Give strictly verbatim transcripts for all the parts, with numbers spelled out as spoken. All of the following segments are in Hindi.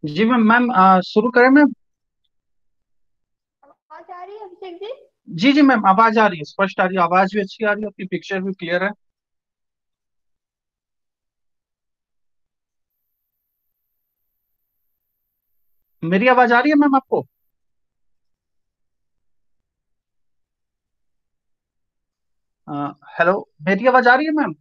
जी मैम मैम अ, शुरू करें मैम। आवाज आ रही है अभिषेक जी? जी जी मैम, आवाज आ रही है, स्पष्ट आ रही है, आवाज भी अच्छी आ रही है, आपकी पिक्चर भी क्लियर है। मेरी आवाज आ रही है मैम आपको? अ, हेलो, मेरी आवाज आ रही है मैम?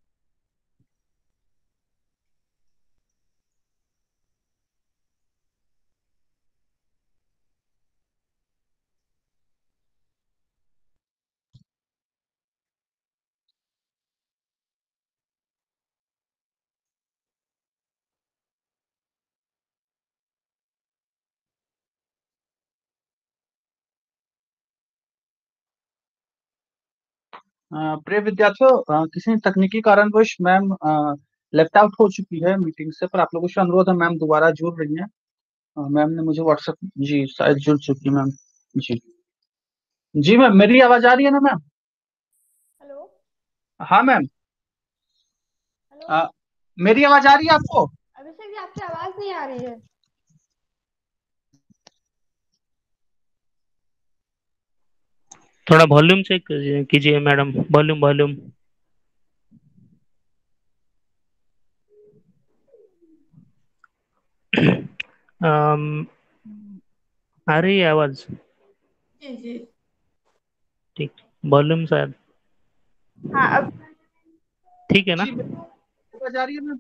अ, प्रिय विद्यार्थियों, अ, किसी तकनीकी कारणवश मैम लेफ्ट आउट हो चुकी है मीटिंग से, पर आप लोगों से अनुरोध है, मैम दोबारा जुड़ रही हैं। अ, मैम ने मुझे व्हाट्सएप, जी शायद जुड़ चुकी है मैम। जी जी मैम, मेरी आवाज आ रही है ना मैम? हेलो। हाँ मैम। हेलो। अ, मेरी आवाज आ रही है आपको? अभिषेक जी, आपकी आवाज नहीं आ रही है। थोड़ा वॉल्यूम चेक कीजिए मैडम, वॉल्यूम वॉल्यूम। अम, आ रही है आवाज? जी जी। ठीक। वॉल्यूम शायद हाँ अब। ठीक है ना? जी मेरी आवाज आ रही है मैम?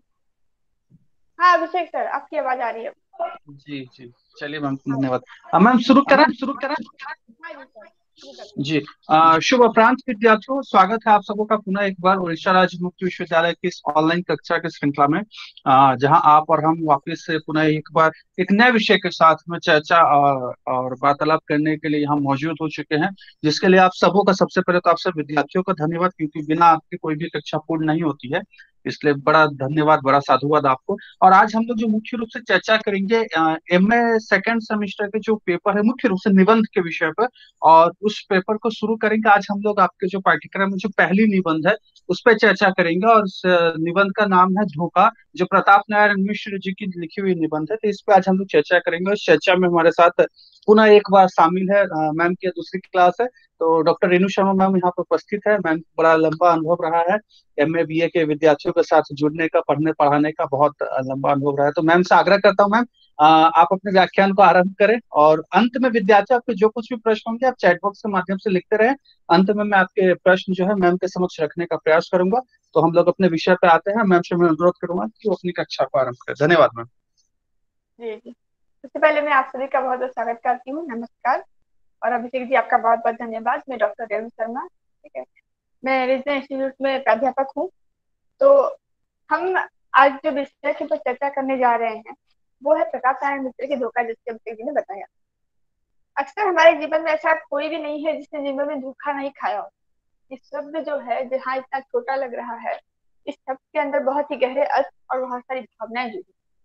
हाँ अभिषेक सर, आपकी आवाज आ रही है। जी जी, चलिए मैम, धन्यवाद। अ, मैम शुरू करें? हाँ जी सर, शुरू करते हैं। जी। अ, शुभ अपरांत विद्यार्थियों, स्वागत है आप सबों का पुनः एक बार उड़ीसा राज्य मुक्त विश्वविद्यालय की इस ऑनलाइन कक्षा की श्रृंखला में, अ, जहां आप और हम वापस से पुनः एक बार एक नए विषय के साथ में चर्चा और और वार्तालाप करने के लिए यहाँ मौजूद हो चुके हैं। जिसके लिए आप सबों का सबसे पहले तो आप सब विद्यार्थियों का धन्यवाद, क्योंकि बिना आपकी कोई भी कक्षा पूर्ण नहीं होती है। इसलिए बड़ा धन्यवाद, बड़ा साधुवाद आपको। और आज हम लोग जो मुख्य रूप से चर्चा करेंगे, एम ए सेकेंड सेमेस्टर के जो पेपर है, मुख्य रूप से निबंध के विषय पर, और उस पेपर को शुरू करेंगे। आज हम लोग आपके जो पाठ्यक्रम में जो पहली निबंध है उस पर चर्चा करेंगे, और उस अ, निबंध का नाम है धोखा, जो प्रताप नारायण मिश्र जी की लिखी हुई निबंध है। तो इस पे आज हम लोग चर्चा करेंगे। उस चर्चा में हमारे साथ पुनः एक बार शामिल है, अ, मैम की दूसरी क्लास है, तो डॉक्टर रेणु शर्मा मैम यहाँ पर उपस्थित है। मैम को बड़ा लंबा अनुभव रहा है एम ए बी ए के विद्यार्थियों के साथ जुड़ने का, पढ़ने पढ़ाने का बहुत अ, लंबा अनुभव रहा है। तो मैम से आग्रह करता हूँ मैम, अ, आप अपने व्याख्यान को आरंभ करें, और अंत में विद्यार्थी आपके जो कुछ भी प्रश्न होंगे आप चैट बॉक्स के माध्यम से लिखते रहें। अंत में मैं आपके प्रश्न जो है मैम के समक्ष रखने का प्रयास करूंगा। तो हम लोग अपने विषय पे आते हैं। मैम से मैं अनुरोध करूंगा कि वो अपनी कक्षा को आरंभ करें। धन्यवाद मैम। जी जी। सबसे पहले मैं आप सभी का बहुत बहुत स्वागत करती हूँ, नमस्कार। और अभिषेक जी, आपका बहुत बहुत धन्यवाद। मैं डॉक्टर रेणु शर्मा, ठीक है। मैं रीजनल इंस्टीट्यूट में प्राध्यापक हूँ। तो हम आज जो विषय के ऊपर चर्चा करने जा रहे हैं वो है प्रताप नारायण मिश्र की धोखा, जिसके अभिषेक जी ने बताया। अक्सर हमारे जीवन में ऐसा कोई भी नहीं है जिसने जीवन में धोखा नहीं खाया हो। इस शब्द जो है, जहाँ इतना छोटा लग रहा है, इस शब्द के अंदर बहुत ही गहरे अर्थ और बहुत सारी भावनाएं जुड़ी।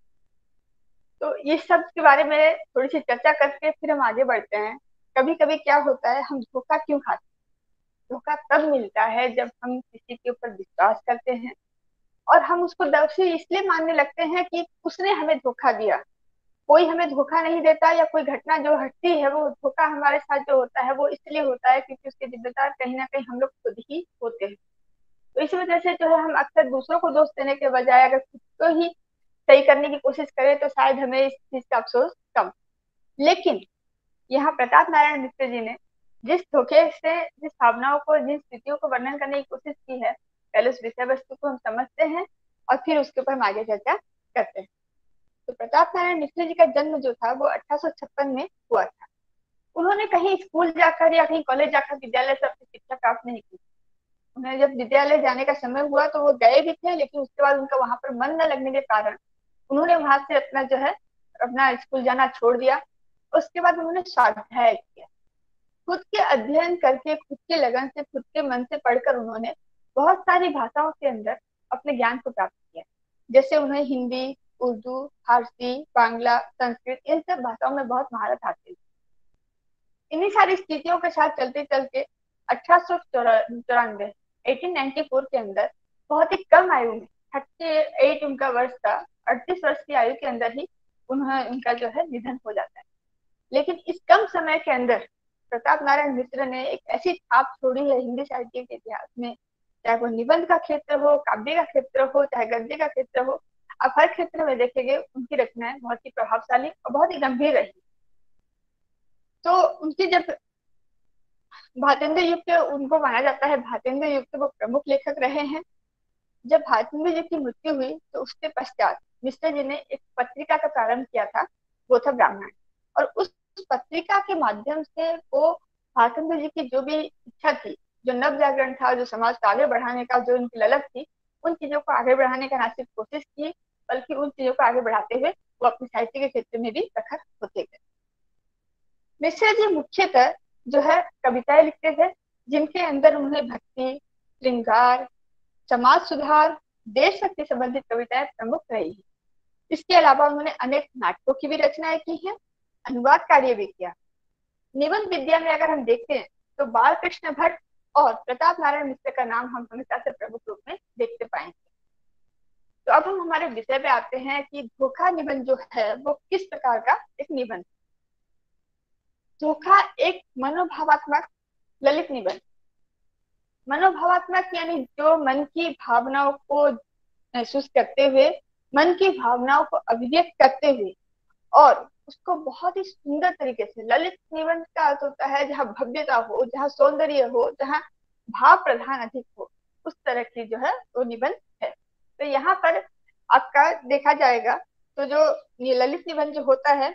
तो ये शब्द के बारे में थोड़ी सी चर्चा करके फिर हम आगे बढ़ते हैं। कभी कभी क्या होता है, हम धोखा क्यों खाते हैं? धोखा तब मिलता है जब हम किसी के ऊपर विश्वास करते हैं और हम उसको दोषी इसलिए मानने लगते हैं कि उसने हमें धोखा दिया। कोई हमें धोखा नहीं देता, या कोई घटना जो घटती है वो धोखा हमारे साथ जो होता है वो इसलिए होता है क्योंकि उसके जिम्मेदार कहीं ना कहीं हम लोग खुद ही होते हैं। तो इस वजह से जो है, हम अक्सर दूसरों को दोष देने के बजाय अगर खुद को ही सही करने की कोशिश करें तो शायद हमें इस चीज का अफसोस कम। लेकिन यहाँ प्रताप नारायण मिश्र जी ने जिस धोखे से, जिस भावनाओं को, जिन स्थितियों को वर्णन करने की कोशिश की है, पहले उस विषय वस्तु को हम समझते हैं और फिर उसके ऊपर हम आगे चर्चा करते हैं। तो प्रताप नारायण मिश्र जी का जन्म जो था वो अठारह सौ छप्पन में हुआ था। उन्होंने कहीं स्कूल जाकर या कहीं कॉलेज जाकर विद्यालय से अपनी शिक्षा प्राप्त नहीं की। उन्हें जब विद्यालय जाने का समय हुआ तो वो गए भी थे, लेकिन उसके बाद उनका वहां पर मन न लगने के कारण उन्होंने वहां से अपना जो है, अपना स्कूल जाना छोड़ दिया। उसके बाद उन्होंने स्वाध्याय किया। खुद के अध्ययन करके, खुद के लगन से, खुद के मन से पढ़कर उन्होंने बहुत सारी भाषाओं के अंदर अपने ज्ञान को प्राप्त किया। जैसे उन्हें हिंदी, उर्दू, फारसी, बांग्ला, संस्कृत, इन सब भाषाओं में बहुत महारत हासिल। इन्हीं सारी स्थितियों के साथ चलते चलते अठारह सौ चौरानवे एटीन नाइनटी फोर के अंदर, बहुत ही कम आयु में, थर्टी एट उनका वर्ष था, अड़तीस वर्ष की आयु के अंदर ही उन्हें उनका जो है निधन हो जाता है। लेकिन इस कम समय के अंदर प्रताप नारायण मिश्र ने एक ऐसी छाप छोड़ी है हिंदी साहित्य के इतिहास में, चाहे वो निबंध का क्षेत्र हो, काव्य का क्षेत्र हो, चाहे गद्य का क्षेत्र हो, आप हर क्षेत्र में देखेंगे उनकी रचनाएं बहुत ही प्रभावशाली और बहुत ही गंभीर रही। तो उनकी जब भारतेंद्र युग के उनको माना जाता है भारतेंद्र युग के वो प्रमुख लेखक रहे हैं। जब भारतेंद्र जी की मृत्यु हुई तो उसके पश्चात मिश्र जी ने एक पत्रिका का प्रारंभ किया था, वो था ब्राह्मण। और उस पत्रिका के माध्यम से वो भारतेंद्र जी की जो भी इच्छा थी, जो नव जागरण था, जो समाज को आगे बढ़ाने का जो उनकी ललक थी, उन चीजों को आगे बढ़ाने का ना सिर्फ कोशिश की बल्कि उन चीजों को आगे बढ़ाते हुए वो अपने साहित्य के क्षेत्र में भी प्रखर होते गए। मिश्र जी मुख्यतः जो है कविताएं लिखते थे, जिनके अंदर उन्हें भक्ति, श्रृंगार, समाज सुधार, देशभक्ति संबंधित कविताएं प्रमुख रही है। इसके अलावा उन्होंने अनेक नाटकों की भी रचनाएं की हैं, अनुवाद कार्य भी किया। निबंध विद्या में अगर हम देखते हैं तो बाल कृष्ण भट्ट और प्रताप नारायण मिश्र का नाम हम हमेशा से प्रमुख रूप में देखते पाएंगे। तो अब हम हमारे विषय पे आते हैं कि धोखा निबंध जो है वो किस प्रकार का एक निबंध। धोखा एक मनोभावात्मक ललित निबंध। मनोभावात्मक यानी जो मन की भावनाओं को महसूस करते हुए, मन की भावनाओं को अभिव्यक्त करते हुए और उसको बहुत ही सुंदर तरीके से, ललित निबंध का अर्थ होता है जहाँ भव्यता हो, जहाँ सौंदर्य हो, जहाँ भाव प्रधान अधिक हो, उस तरह की जो है वो निबंध है। तो यहाँ पर आपका देखा जाएगा तो जो ये ललित निबंध जो होता है,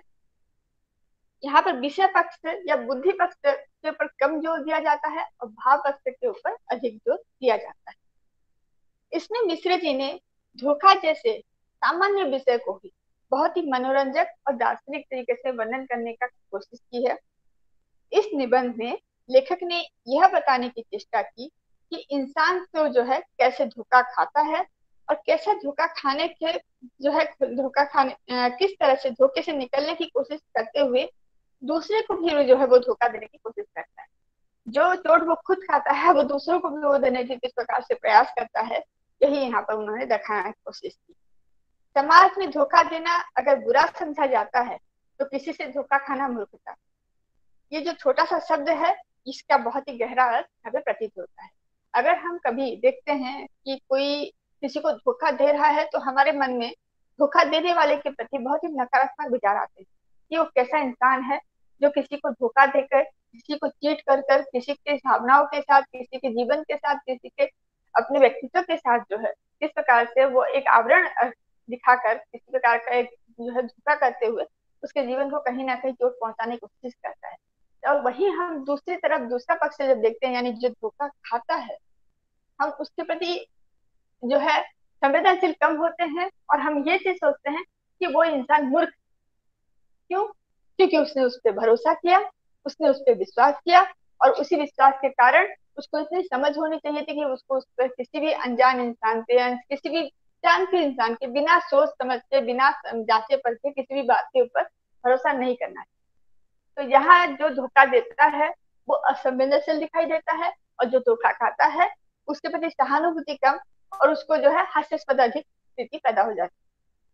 यहाँ पर विषय पक्ष या बुद्धि पक्ष के ऊपर कम जोर दिया जाता है और भाव पक्ष के ऊपर अधिक जोर दिया जाता है। इसमें मिश्र जी ने धोखा जैसे सामान्य विषय को ही बहुत ही मनोरंजक और दार्शनिक तरीके से वर्णन करने का कोशिश की है। इस निबंध में लेखक ने यह बताने की चेष्टा की कि इंसान तो जो है कैसे धोखा खाता है और कैसे धोखा खाने के जो है धोखा खाने किस तरह से धोखे से निकलने की कोशिश करते हुए दूसरे को भी जो है वो धोखा देने की कोशिश करता है। जो चोट वो खुद खाता है वो दूसरों को भी वो देने की किस प्रकार से प्रयास करता है, यही यहाँ पर उन्होंने दिखाने की कोशिश की। समाज में धोखा देना अगर बुरा समझा जाता है तो किसी से धोखा खाना मूर्खता। ये जो छोटा सा शब्द है इसका बहुत ही गहरा अर्थ हमें प्रतीत होता है। अगर हम कभी देखते हैं कि कोई किसी को धोखा दे रहा है तो हमारे मन में धोखा देने वाले के प्रति बहुत ही नकारात्मक विचार आते हैं कि वो कैसा इंसान है जो किसी को धोखा देकर, किसी को चीट कर कर, किसी के भावनाओं के साथ, किसी के जीवन के साथ, किसी के अपने व्यक्तित्व के साथ जो है किस प्रकार से वो एक आवरण दिखाकर किसी प्रकार का एक जो है धोखा करते हुए उसके जीवन को कहीं ना कहीं चोट पहुंचाने की कोशिश करता है। और वही हम दूसरी तरफ दूसरा पक्ष से जब देखते हैं, यानी जो धोखा खाता है, हम उसके प्रति जो है संवेदनशील कम होते हैं और हम ये चीज सोचते हैं कि वो इंसान मूर्ख। क्यों? क्योंकि उसने उस पर भरोसा किया, उसने उस पर विश्वास किया और उसी विश्वास के कारण उसको इतनी समझ होनी चाहिए थी कि उसको उस पर किसी भी अनजान इंसान पे, किसी भी जानते इंसान के बिना सोच समझ के, बिना जांचे परखे किसी भी बात के ऊपर भरोसा नहीं करना है। तो यहाँ जो धोखा देता है वो असंवेदनशील दिखाई देता है और जो धोखा खाता है उसके प्रति सहानुभूति कम और उसको जो है हास्यास्पद अधिक स्थिति पैदा हो जाती है।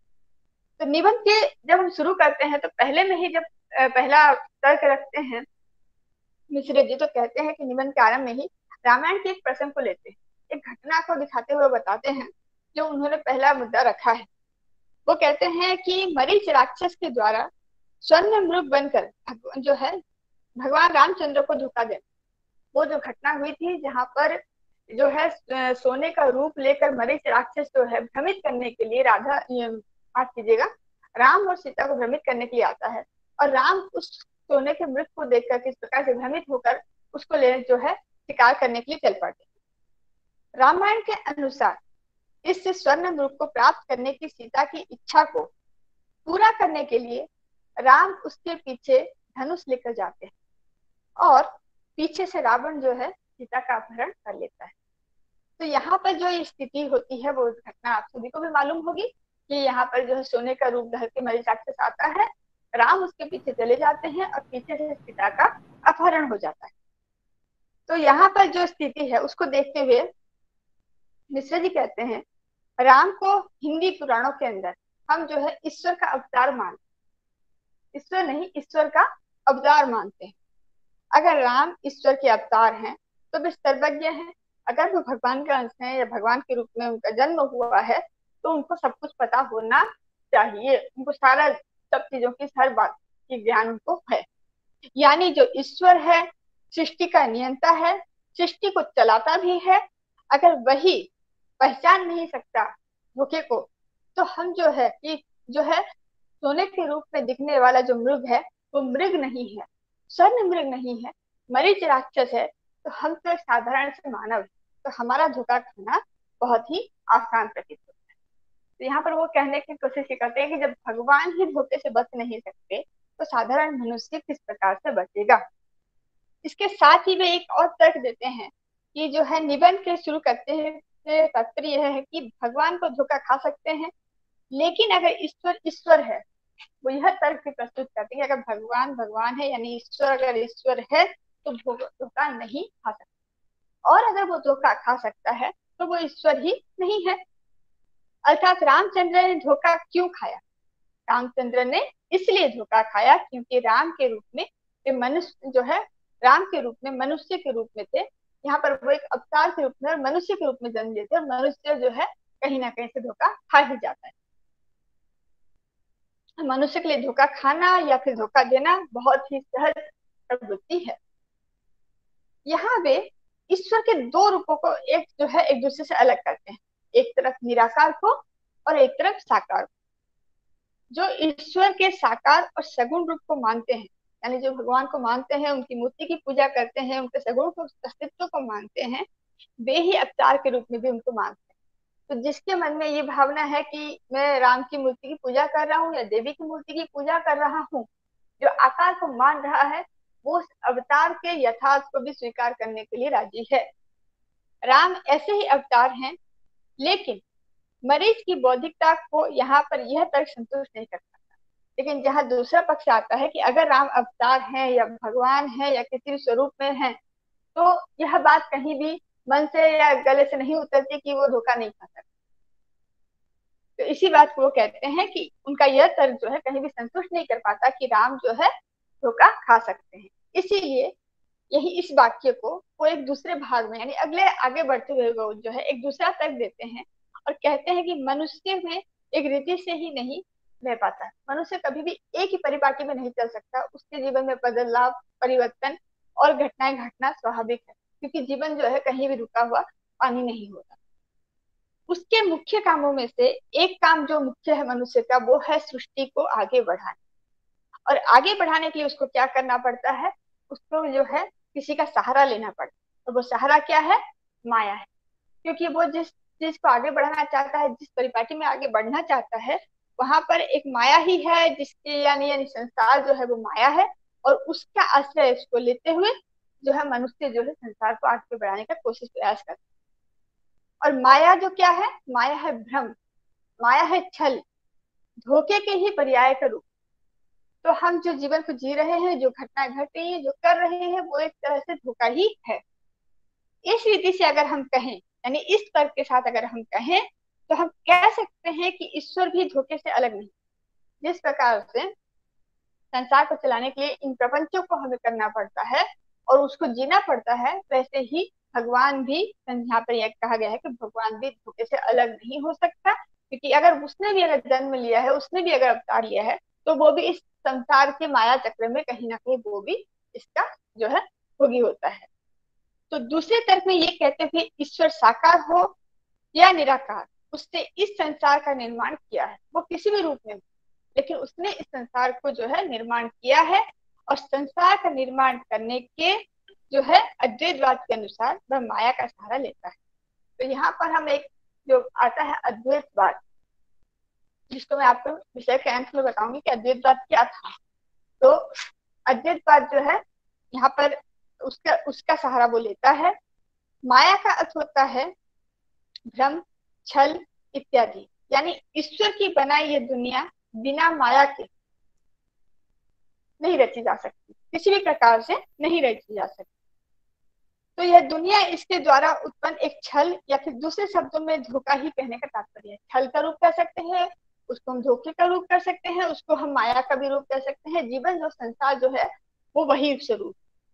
तो निबंध के जब हम शुरू करते हैं तो पहले में ही जब पहला तर्क रखते हैं मिश्र जी, तो कहते हैं कि निबंध के आरंभ में ही रामायण के एक प्रसंग को लेते हैं, एक घटना को दिखाते हुए बताते हैं जो उन्होंने पहला मुद्दा रखा है। वो कहते हैं कि मरीच राक्षस के द्वारा स्वर्ण मृग बनकर जो है भगवान रामचंद्र को धोखा देना, वो जो घटना हुई थी जहाँ पर जो है सोने का रूप लेकर मरीच राक्षस जो है भ्रमित करने के लिए राधा माफ कीजिएगा राम और सीता को भ्रमित करने के लिए आता है और राम उस सोने के मृग को देखकर किस प्रकार से भ्रमित होकर उसको ले जो है शिकार करने के लिए चल पड़ते। रामायण के अनुसार इस स्वर्ण मृग को प्राप्त करने की सीता की इच्छा को पूरा करने के लिए राम उसके पीछे धनुष लेकर जाते हैं और पीछे से रावण जो है सीता का अपहरण कर लेता है। तो यहाँ पर जो स्थिति होती है वो घटना आप सभी को भी मालूम होगी कि यहाँ पर जो है सोने का रूप धर के मरीच राक्षस आता है, राम उसके पीछे चले जाते हैं और पीछे से सीता का अपहरण हो जाता है। तो यहाँ पर जो स्थिति है उसको देखते हुए मिश्र जी कहते हैं राम को हिंदी पुराणों के अंदर हम जो है ईश्वर का अवतार मान, ईश्वर नहीं, ईश्वर का अवतार मानते हैं। अगर राम ईश्वर के अवतार हैं तो वे सर्वज्ञ हैं। अगर वो भगवान का अंश है या भगवान के रूप में उनका जन्म हुआ है तो उनको सब कुछ पता होना चाहिए, उनको सारा सब चीजों की हर बात की ज्ञान उनको है। यानी जो ईश्वर है सृष्टि का नियंता है, सृष्टि को चलाता भी है। अगर वही पहचान नहीं सकता धोखे को, तो हम जो है कि जो है सोने के रूप में दिखने वाला जो मृग है वो मृग नहीं है, स्वर्ण मृग नहीं है, मरीच राक्षस है, तो हम तो एक साधारण से मानव है, तो हमारा धोखा खाना बहुत ही आसान प्रतीत होता है। तो यहाँ पर वो कहने की कोशिश करते हैं कि जब भगवान ही धोखे से बच नहीं सकते तो साधारण मनुष्य किस प्रकार से बचेगा। इसके साथ ही वे एक और तर्क देते हैं कि जो है निबंध के शुरू करते हैं तात्पर्य यह है कि भगवान को धोखा खा सकते हैं, लेकिन अगर ईश्वर ईश्वर है, वो यह तर्क भी प्रस्तुत करते हैं कि अगर भगवान भगवान है यानी ईश्वर अगर ईश्वर है तो धोखा नहीं खा सकता, और अगर वो धोखा खा सकता है तो वो ईश्वर ही नहीं है। अर्थात रामचंद्र ने धोखा क्यों खाया? रामचंद्र ने इसलिए धोखा खाया क्योंकि राम के रूप में मनुष्य जो है राम के रूप में मनुष्य के रूप में थे। यहाँ पर वो एक अवतार के रूप में और मनुष्य के रूप में जन्म लेते और मनुष्य जो है कहीं ना कहीं से धोखा खा ही जाता है। मनुष्य के लिए धोखा खाना या फिर धोखा देना बहुत ही सहज प्रवृत्ति है। यहाँ वे ईश्वर के दो रूपों को एक जो है एक दूसरे से अलग करते हैं, एक तरफ निराकार को और एक तरफ साकार को। जो ईश्वर के साकार और सगुण रूप को मानते हैं, यानी जो भगवान को मानते हैं, उनकी मूर्ति की पूजा करते हैं, उनके सगुण को अस्तित्व को मानते हैं, वे ही अवतार के रूप में भी उनको मानते हैं। तो जिसके मन में ये भावना है कि मैं राम की मूर्ति की पूजा कर रहा हूँ या देवी की मूर्ति की पूजा कर रहा हूँ, जो आकार को मान रहा है वो अवतार के यथार्थ को भी स्वीकार करने के लिए राजी है। राम ऐसे ही अवतार हैं, लेकिन मरीज की बौद्धिकता को यहाँ पर यह तर्क संतुष्ट नहीं कर सकता। लेकिन जहाँ दूसरा पक्ष आता है कि अगर राम अवतार हैं या भगवान है या किसी भी स्वरूप में है, तो यह बात कहीं भी मन से या गले से नहीं उतरती कि वो धोखा नहीं खा सकते। तो इसी बात को वो कहते हैं कि उनका यह तर्क जो है कहीं भी संतुष्ट नहीं कर पाता कि राम जो है धोखा खा सकते हैं। इसीलिए यही इस वाक्य को वो एक दूसरे भाग में यानी अगले आगे बढ़ते हुए वो जो है एक दूसरा तर्क देते हैं और कहते हैं कि मनुष्य में एक रीति से ही नहीं रह पाता। मनुष्य कभी भी एक ही परिपाटी में नहीं चल सकता, उसके जीवन में बदलाव परिवर्तन और घटनाएं घटना स्वाभाविक है, क्योंकि जीवन जो है कहीं भी रुका हुआ पानी नहीं होता। उसके मुख्य कामों में से एक काम जो मुख्य है मनुष्य का, वो है सृष्टि को आगे बढ़ाना। और आगे बढ़ाने के लिए उसको क्या करना पड़ता है? उसको जो है किसी का सहारा लेना पड़ता है, और वो सहारा क्या है? माया है। क्योंकि वो जिस चीज को आगे बढ़ाना चाहता है, जिस परिपाटी में आगे बढ़ना चाहता है, वहां पर एक माया ही है, जिसके यानी यानी संसार जो है वो माया है, और उसका आश्रय उसको लेते हुए जो है मनुष्य जो है संसार को आगे बढ़ाने का कोशिश प्रयास करता है। और माया जो क्या है? माया है भ्रम, माया है छल, धोखे के ही पर्याय का रूप। तो हम जो जीवन को जी रहे हैं, जो घटना घट रही है, जो कर रहे हैं, वो एक तरह से धोखा ही है। इस रीति से अगर हम कहें, यानी इस तर्क के साथ अगर हम कहें, तो हम कह सकते हैं कि ईश्वर भी धोखे से अलग नहीं। जिस प्रकार से संसार को चलाने के लिए इन प्रपंचों को हमें करना पड़ता है और उसको जीना पड़ता है, वैसे ही भगवान भी, यहाँ पर यह कहा गया है कि भगवान भी धोखे से अलग नहीं हो सकता, क्योंकि अगर उसने भी अगर जन्म लिया है, उसने भी अगर अवतार लिया है, तो वो भी इस संसार के माया चक्र में कहीं ना कहीं वो भी इसका जो है भोगी होता है। तो दूसरे तर्क में ये कहते थे ईश्वर साकार हो या निराकार, उसने इस संसार का निर्माण किया है, वो किसी भी रूप में, लेकिन उसने इस संसार को जो है निर्माण किया है, और संसार का निर्माण करने के जो है अद्वैतवाद के अनुसार वह माया का सहारा लेता है। तो यहाँ पर हम एक जो आता है अद्वैतवाद, जिसको मैं आपको विषय के अंत में बताऊंगी कि अद्वैतवाद क्या था। तो अद्वैतवाद जो है यहाँ पर उसका उसका सहारा वो लेता है। माया का अर्थ होता है भ्रम, छल इत्यादि, यानी ईश्वर की बनाई ये दुनिया बिना माया के नहीं रची जा सकती, किसी भी प्रकार से नहीं रची जा सकती। तो यह दुनिया इसके द्वारा उत्पन्न एक छल, या फिर दूसरे शब्दों में धोखा ही कहने का तात्पर्य है। छल का रूप कह सकते हैं, उसको हम धोखे का रूप कर सकते हैं, उसको हम माया का भी रूप कर सकते हैं। जीवन जो संसार जो है वो वही स्वरूप।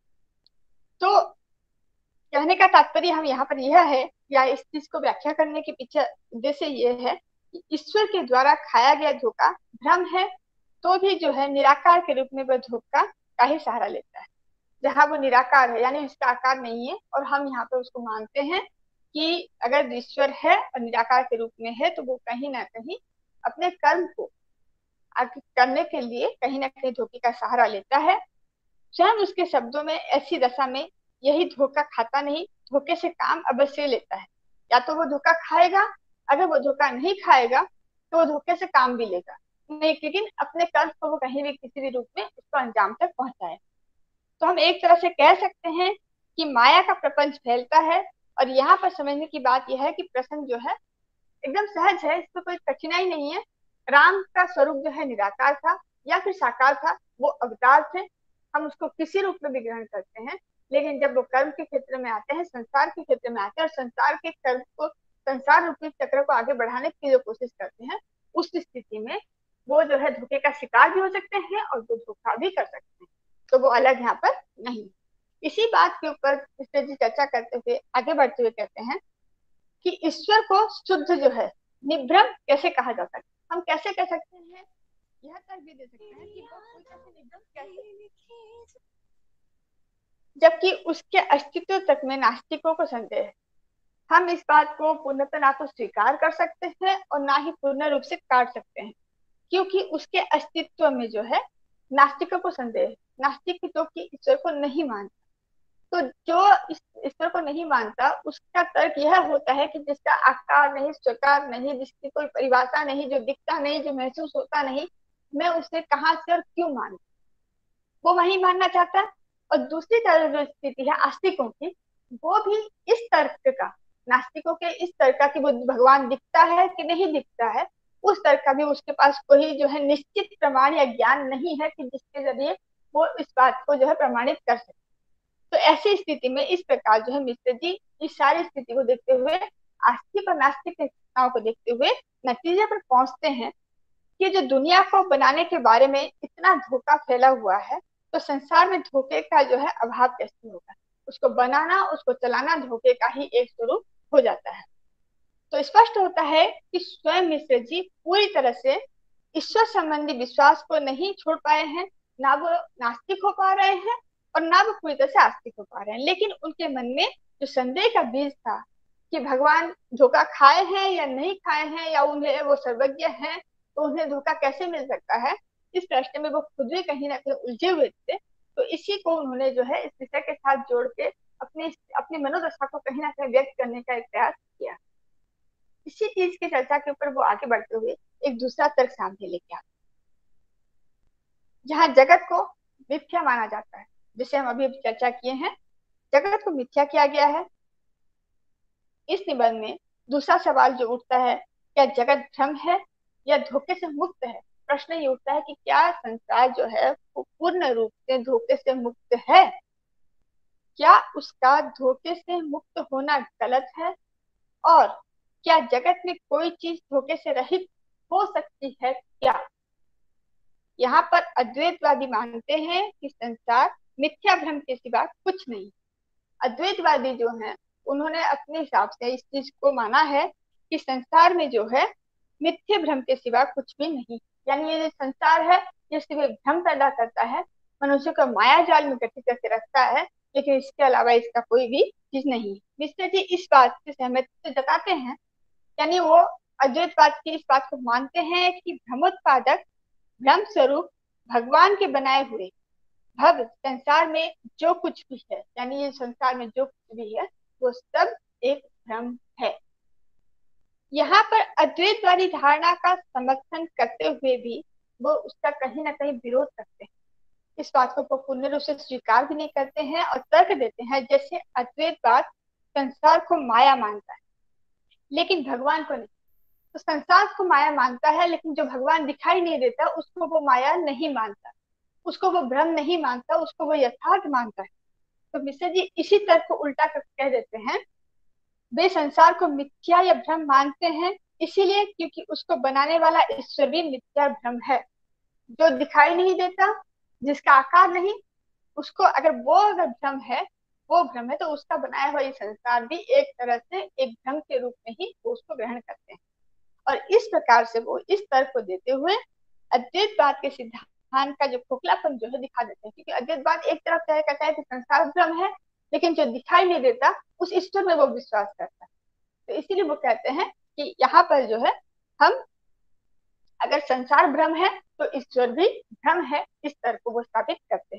तो कहने का तात्पर्य हम यहाँ पर यह है, या इस चीज को व्याख्या करने के पीछे उद्देश्य ये है कि ईश्वर के द्वारा खाया गया धोखा भ्रम है, तो भी जो है निराकार के रूप में वह धोखा का ही सहारा लेता है। जहाँ वो निराकार है यानी उसका आकार नहीं है, और हम यहाँ पर उसको मानते हैं कि अगर ईश्वर है और निराकार के रूप में है तो वो कहीं ना कहीं अपने कर्म को आगे करने के लिए कहीं ना कहीं धोखे का सहारा लेता है। स्वयं उसके शब्दों में ऐसी दशा में यही धोखा खाता नहीं, धोखे से काम अवश्य लेता है। या तो वो धोखा खाएगा, अगर वो धोखा नहीं खाएगा तो वो धोखे से काम भी लेगा नहीं, लेकिन अपने कर्म को वो कहीं भी किसी भी रूप में उसको अंजाम तक पहुंचाए। तो हम एक तरह से कह सकते हैं कि माया का प्रपंच फैलता है। और यहाँ पर समझने की बात यह है कि प्रश्न जो है एकदम सहज है, इसमें कोई कठिनाई नहीं है। राम का स्वरूप जो है निराकार था या फिर साकार था, वो अवतार थे, हम उसको किसी रूप में भी ग्रहण करते हैं। लेकिन जब वो कर्म के क्षेत्र में आते हैं, संसार के क्षेत्र में आते हैं और संसार के कर्म को, संसार रूपी चक्र को आगे बढ़ाने की जो कोशिश करते हैं, उस स्थिति में वो जो है धोखे का शिकार भी हो सकते हैं और वो धोखा भी कर सकते हैं। तो वो अलग यहाँ पर नहीं। इसी बात के ऊपर कृष्ण जी चर्चा करते हुए आगे बढ़ते हुए कहते हैं कि ईश्वर को शुद्ध जो है निभ्रम कैसे कहा जा सकता है। हम कैसे कह सकते हैं, यह तक भी दे सकते हैं कि वो कोई कैसे निभ्रम कैसे, जबकि उसके अस्तित्व तक में नास्तिकों को संदेह है। हम इस बात को पूर्णतः ना तो स्वीकार कर सकते हैं और ना ही पूर्ण रूप से काट सकते हैं, क्योंकि उसके अस्तित्व में जो है नास्तिकों को संदेह है। नास्तिक जो कि ईश्वर को नहीं मानता, तो जो ईश्वर को नहीं मानता उसका तर्क यह होता है कि जिसका आकार नहीं, स्वकार नहीं, जिसकी कोई परिभाषा नहीं, जो दिखता नहीं, जो महसूस होता नहीं, मैं उसे कहाँ से और क्यों मानूं, वो वही मानना चाहता है। और दूसरी तरफ जो स्थिति है आस्तिकों की, वो भी इस तर्क का, नास्तिकों के इस तर्क का कि वो भगवान दिखता है कि नहीं दिखता है, उस तर्क का भी उसके पास कोई जो है निश्चित प्रमाण या ज्ञान नहीं है कि जिसके जरिए वो इस बात को जो है प्रमाणित कर सके। तो ऐसी स्थिति में इस प्रकार जो है मिश्र जी इस सारी स्थिति को देखते हुए, आस्तिक और नास्तिक की घटनाओं को देखते हुए नतीजे पर पहुंचते हैं कि जो दुनिया को बनाने के बारे में इतना धोखा फैला हुआ है, तो संसार में धोखे का जो है अभाव कैसे होगा। उसको बनाना, उसको चलाना धोखे का ही एक स्वरूप हो जाता है। तो स्पष्ट होता है कि स्वयं मिश्र जी पूरी तरह से ईश्वर संबंधी विश्वास को नहीं छोड़ पाए हैं, ना वो नास्तिक हो पा रहे हैं और ना वो पूरी तरह से आस्तिक हो पा रहे हैं। लेकिन उनके मन में जो संदेह का बीज था कि भगवान धोखा खाए हैं या नहीं खाए हैं, या उन्हें वो सर्वज्ञ हैं तो उन्हें धोखा कैसे मिल सकता है, इस प्रश्न में वो खुद भी कहीं ना कहीं उलझे हुए थे। तो इसी को उन्होंने जो है इस विषय के साथ जोड़ के अपने अपनी मनोदशा को कहीं ना कहीं व्यक्त करने का एक प्रयास किया। इसी चीज की चर्चा के ऊपर वो आगे बढ़ते हुए एक दूसरा तर्क सामने लेके आते, जहाँ जगत को मिथ्या माना जाता है, जिसे हम अभी अभी चर्चा किए हैं, जगत को मिथ्या किया गया है। इस निबंध में दूसरा सवाल जो उठता है, क्या जगत भ्रम है या धोखे से मुक्त है। प्रश्न ये उठता है कि क्या संसार जो है वो पूर्ण रूप से धोखे से मुक्त है, क्या उसका धोखे से मुक्त होना गलत है, और क्या जगत में कोई चीज धोखे से रहित हो सकती है क्या। यहाँ पर अद्वैतवादी मानते हैं कि संसार मिथ्या भ्रम के सिवा कुछ नहीं। अद्वैतवादी जो हैं उन्होंने अपने हिसाब से इस चीज को माना है कि संसार में जो है मिथ्या भ्रम के सिवा कुछ भी नहीं, यानी ये जो संसार है ये सिर्फ भ्रम पैदा करता है, मनुष्य को माया जाल में गठित करके रखता है, लेकिन इसके अलावा इसका कोई भी चीज नहीं। मिश्र जी इस बात से सहमति जताते हैं, यानी वो अद्वैतवाद की इस बात को मानते हैं कि भ्रमोत्पादक भ्रम स्वरूप भगवान के बनाए हुए भव संसार में जो कुछ भी है, यानी ये संसार में जो कुछ भी है वो सब एक भ्रम है। यहाँ पर अद्वैतवादी धारणा का समर्थन करते हुए भी वो उसका कहीं ना कहीं विरोध करते हैं। इस बात को वो पूर्ण रूप से स्वीकार भी नहीं करते हैं और तर्क देते हैं, जैसे अद्वैतवाद संसार को माया मानता है लेकिन भगवान को नहीं। तो संसार को माया मानता है, लेकिन जो भगवान दिखाई नहीं देता उसको वो माया नहीं मानता, उसको वो भ्रम नहीं मानता, उसको वो यथार्थ मानता है। तो मिश्र जी इसी तर्क को उल्टा कर कह देते हैं, वे संसार को मिथ्या या भ्रम मानते हैं इसीलिए क्योंकि उसको बनाने वाला ईश्वर भी मिथ्या भ्रम है, जो दिखाई नहीं देता, जिसका आकार नहीं, उसको अगर वो अगर भ्रम है, वो भ्रम है, तो उसका बनाया हुआ ये संसार भी एक तरह से एक भ्रम के रूप में ही वो उसको ग्रहण करते हैं। और इस प्रकार से वो इस तर्क को देते हुए अद्वैतवाद के सिद्धांत का जो खोखलापन जो है दिखा देते हैं, क्योंकि अद्वैतवाद एक तरफ तय कहता है कि संसार भ्रम है, लेकिन जो दिखाई नहीं देता उस ईश्वर में वो विश्वास करता है। तो इसीलिए वो कहते हैं कि यहाँ पर जो है हम अगर संसार भ्रम है तो ईश्वर भी भ्रम है, इस तर्क को वो स्थापित करते हैं।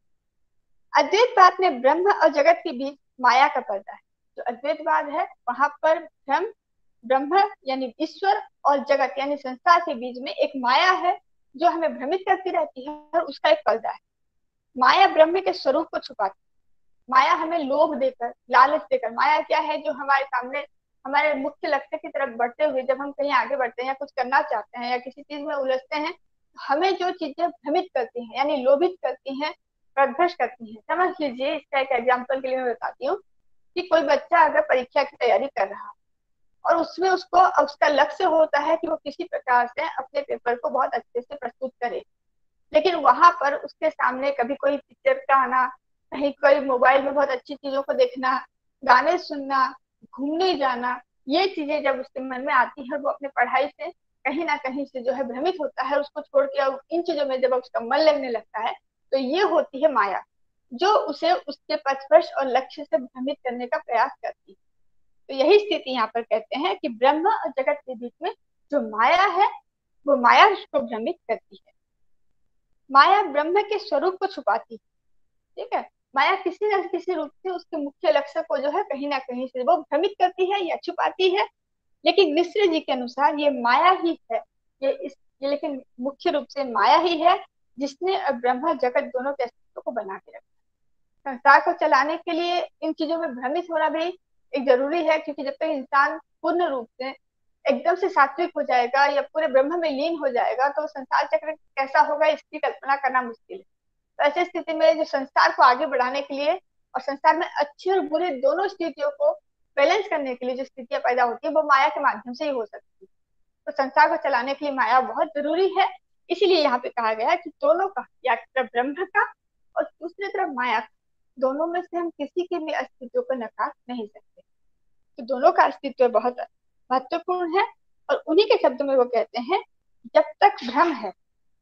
अद्वैतवाद में ब्रह्म और जगत के बीच माया का पर्दा है। जो अद्वैतवाद है वहां पर भ्रम ब्रह्म यानी ईश्वर और जगत यानी संसार के बीच में एक माया है जो हमें भ्रमित करती रहती है, और उसका एक पर्दा है। माया ब्रह्म के स्वरूप को छुपाती है। माया हमें लोभ देकर, लालच देकर, माया क्या है, जो हमारे सामने हमारे मुख्य लक्ष्य की तरफ बढ़ते हुए जब हम कहीं आगे बढ़ते हैं या कुछ करना चाहते हैं या किसी चीज में उलझते हैं, हमें जो चीजें भ्रमित करती हैं यानी लोभित करती हैं, प्रभ्रष्ट करती हैं। समझ लीजिए, इसका एक एग्जाम्पल के लिए मैं बताती हूँ कि कोई बच्चा अगर परीक्षा की तैयारी कर रहा है और उसमें उसको उसका लक्ष्य होता है कि वो किसी प्रकार से अपने पेपर को बहुत अच्छे से प्रस्तुत करे, लेकिन वहां पर उसके सामने कभी कोई पिक्चर का आना, कहीं कोई मोबाइल में बहुत अच्छी चीजों को देखना, गाने सुनना, घूमने जाना, ये चीजें जब उसके मन में आती है, वो अपने पढ़ाई से कहीं ना कहीं से जो है भ्रमित होता है, उसको छोड़ के इन चीजों में जब उसका मन लगने लगता है, तो ये होती है माया, जो उसे उसके पथभ्रष्ट और लक्ष्य से भ्रमित करने का प्रयास करती है। तो यही स्थिति यहाँ पर कहते हैं कि ब्रह्म और जगत के बीच में जो माया है, वो माया उसको भ्रमित करती है। माया ब्रह्म के स्वरूप को छुपाती है। ठीक है, माया किसी न किसी रूप से उसके मुख्य लक्ष्य को जो है कहीं ना कहीं से वो भ्रमित करती है या छुपाती है। लेकिन मिश्र जी के अनुसार ये माया ही है, ये इस ये लेकिन मुख्य रूप से माया ही है जिसने ब्रह्म जगत दोनों के अस्तित्व को बना के रखा। संसार को चलाने के लिए इन चीजों में भ्रमित होना भी एक जरूरी है, क्योंकि जब तक इंसान पूर्ण रूप से एकदम से सात्विक हो जाएगा या पूरे ब्रह्म में लीन हो जाएगा, तो संसार चक्र कैसा होगा इसकी कल्पना करना मुश्किल है। तो ऐसी स्थिति में जो संसार को आगे बढ़ाने के लिए और संसार में अच्छे और बुरे दोनों स्थितियों को बैलेंस करने के लिए जो स्थितियां पैदा होती है, वो माया के माध्यम से ही हो सकती है। तो संसार को चलाने के लिए माया बहुत जरूरी है। इसीलिए यहाँ पे कहा गया है कि दोनों का, या तरफ ब्रह्म का और दूसरी तरफ माया का, दोनों में से हम किसी के भी अस्तित्व को नकार नहीं सकते। तो दोनों का अस्तित्व बहुत महत्वपूर्ण है। और उन्हीं के शब्दों में वो कहते हैं, जब तक भ्रम है,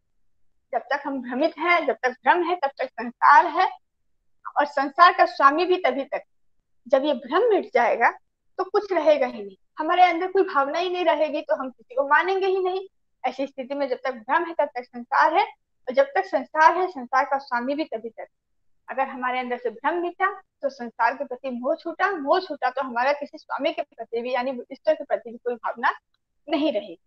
जब तक हम भ्रमित हैं, जब तक भ्रम है, तब तक संसार है, और संसार का स्वामी भी तभी तक। जब ये भ्रम मिट जाएगा तो कुछ रहेगा ही नहीं, हमारे अंदर कोई भावना ही नहीं रहेगी, तो हम किसी को मानेंगे ही नहीं। ऐसी स्थिति में जब तक भ्रम है तब तक संसार है, और जब तक संसार है, संसार का स्वामी भी तभी तक। अगर हमारे अंदर से भ्रम मिटा तो संसार के प्रति मोह छूटा, मोह छूटा तो हमारा किसी स्वामी के प्रति भी यानी ईश्वर के प्रति भी कोई भावना नहीं रहेगी।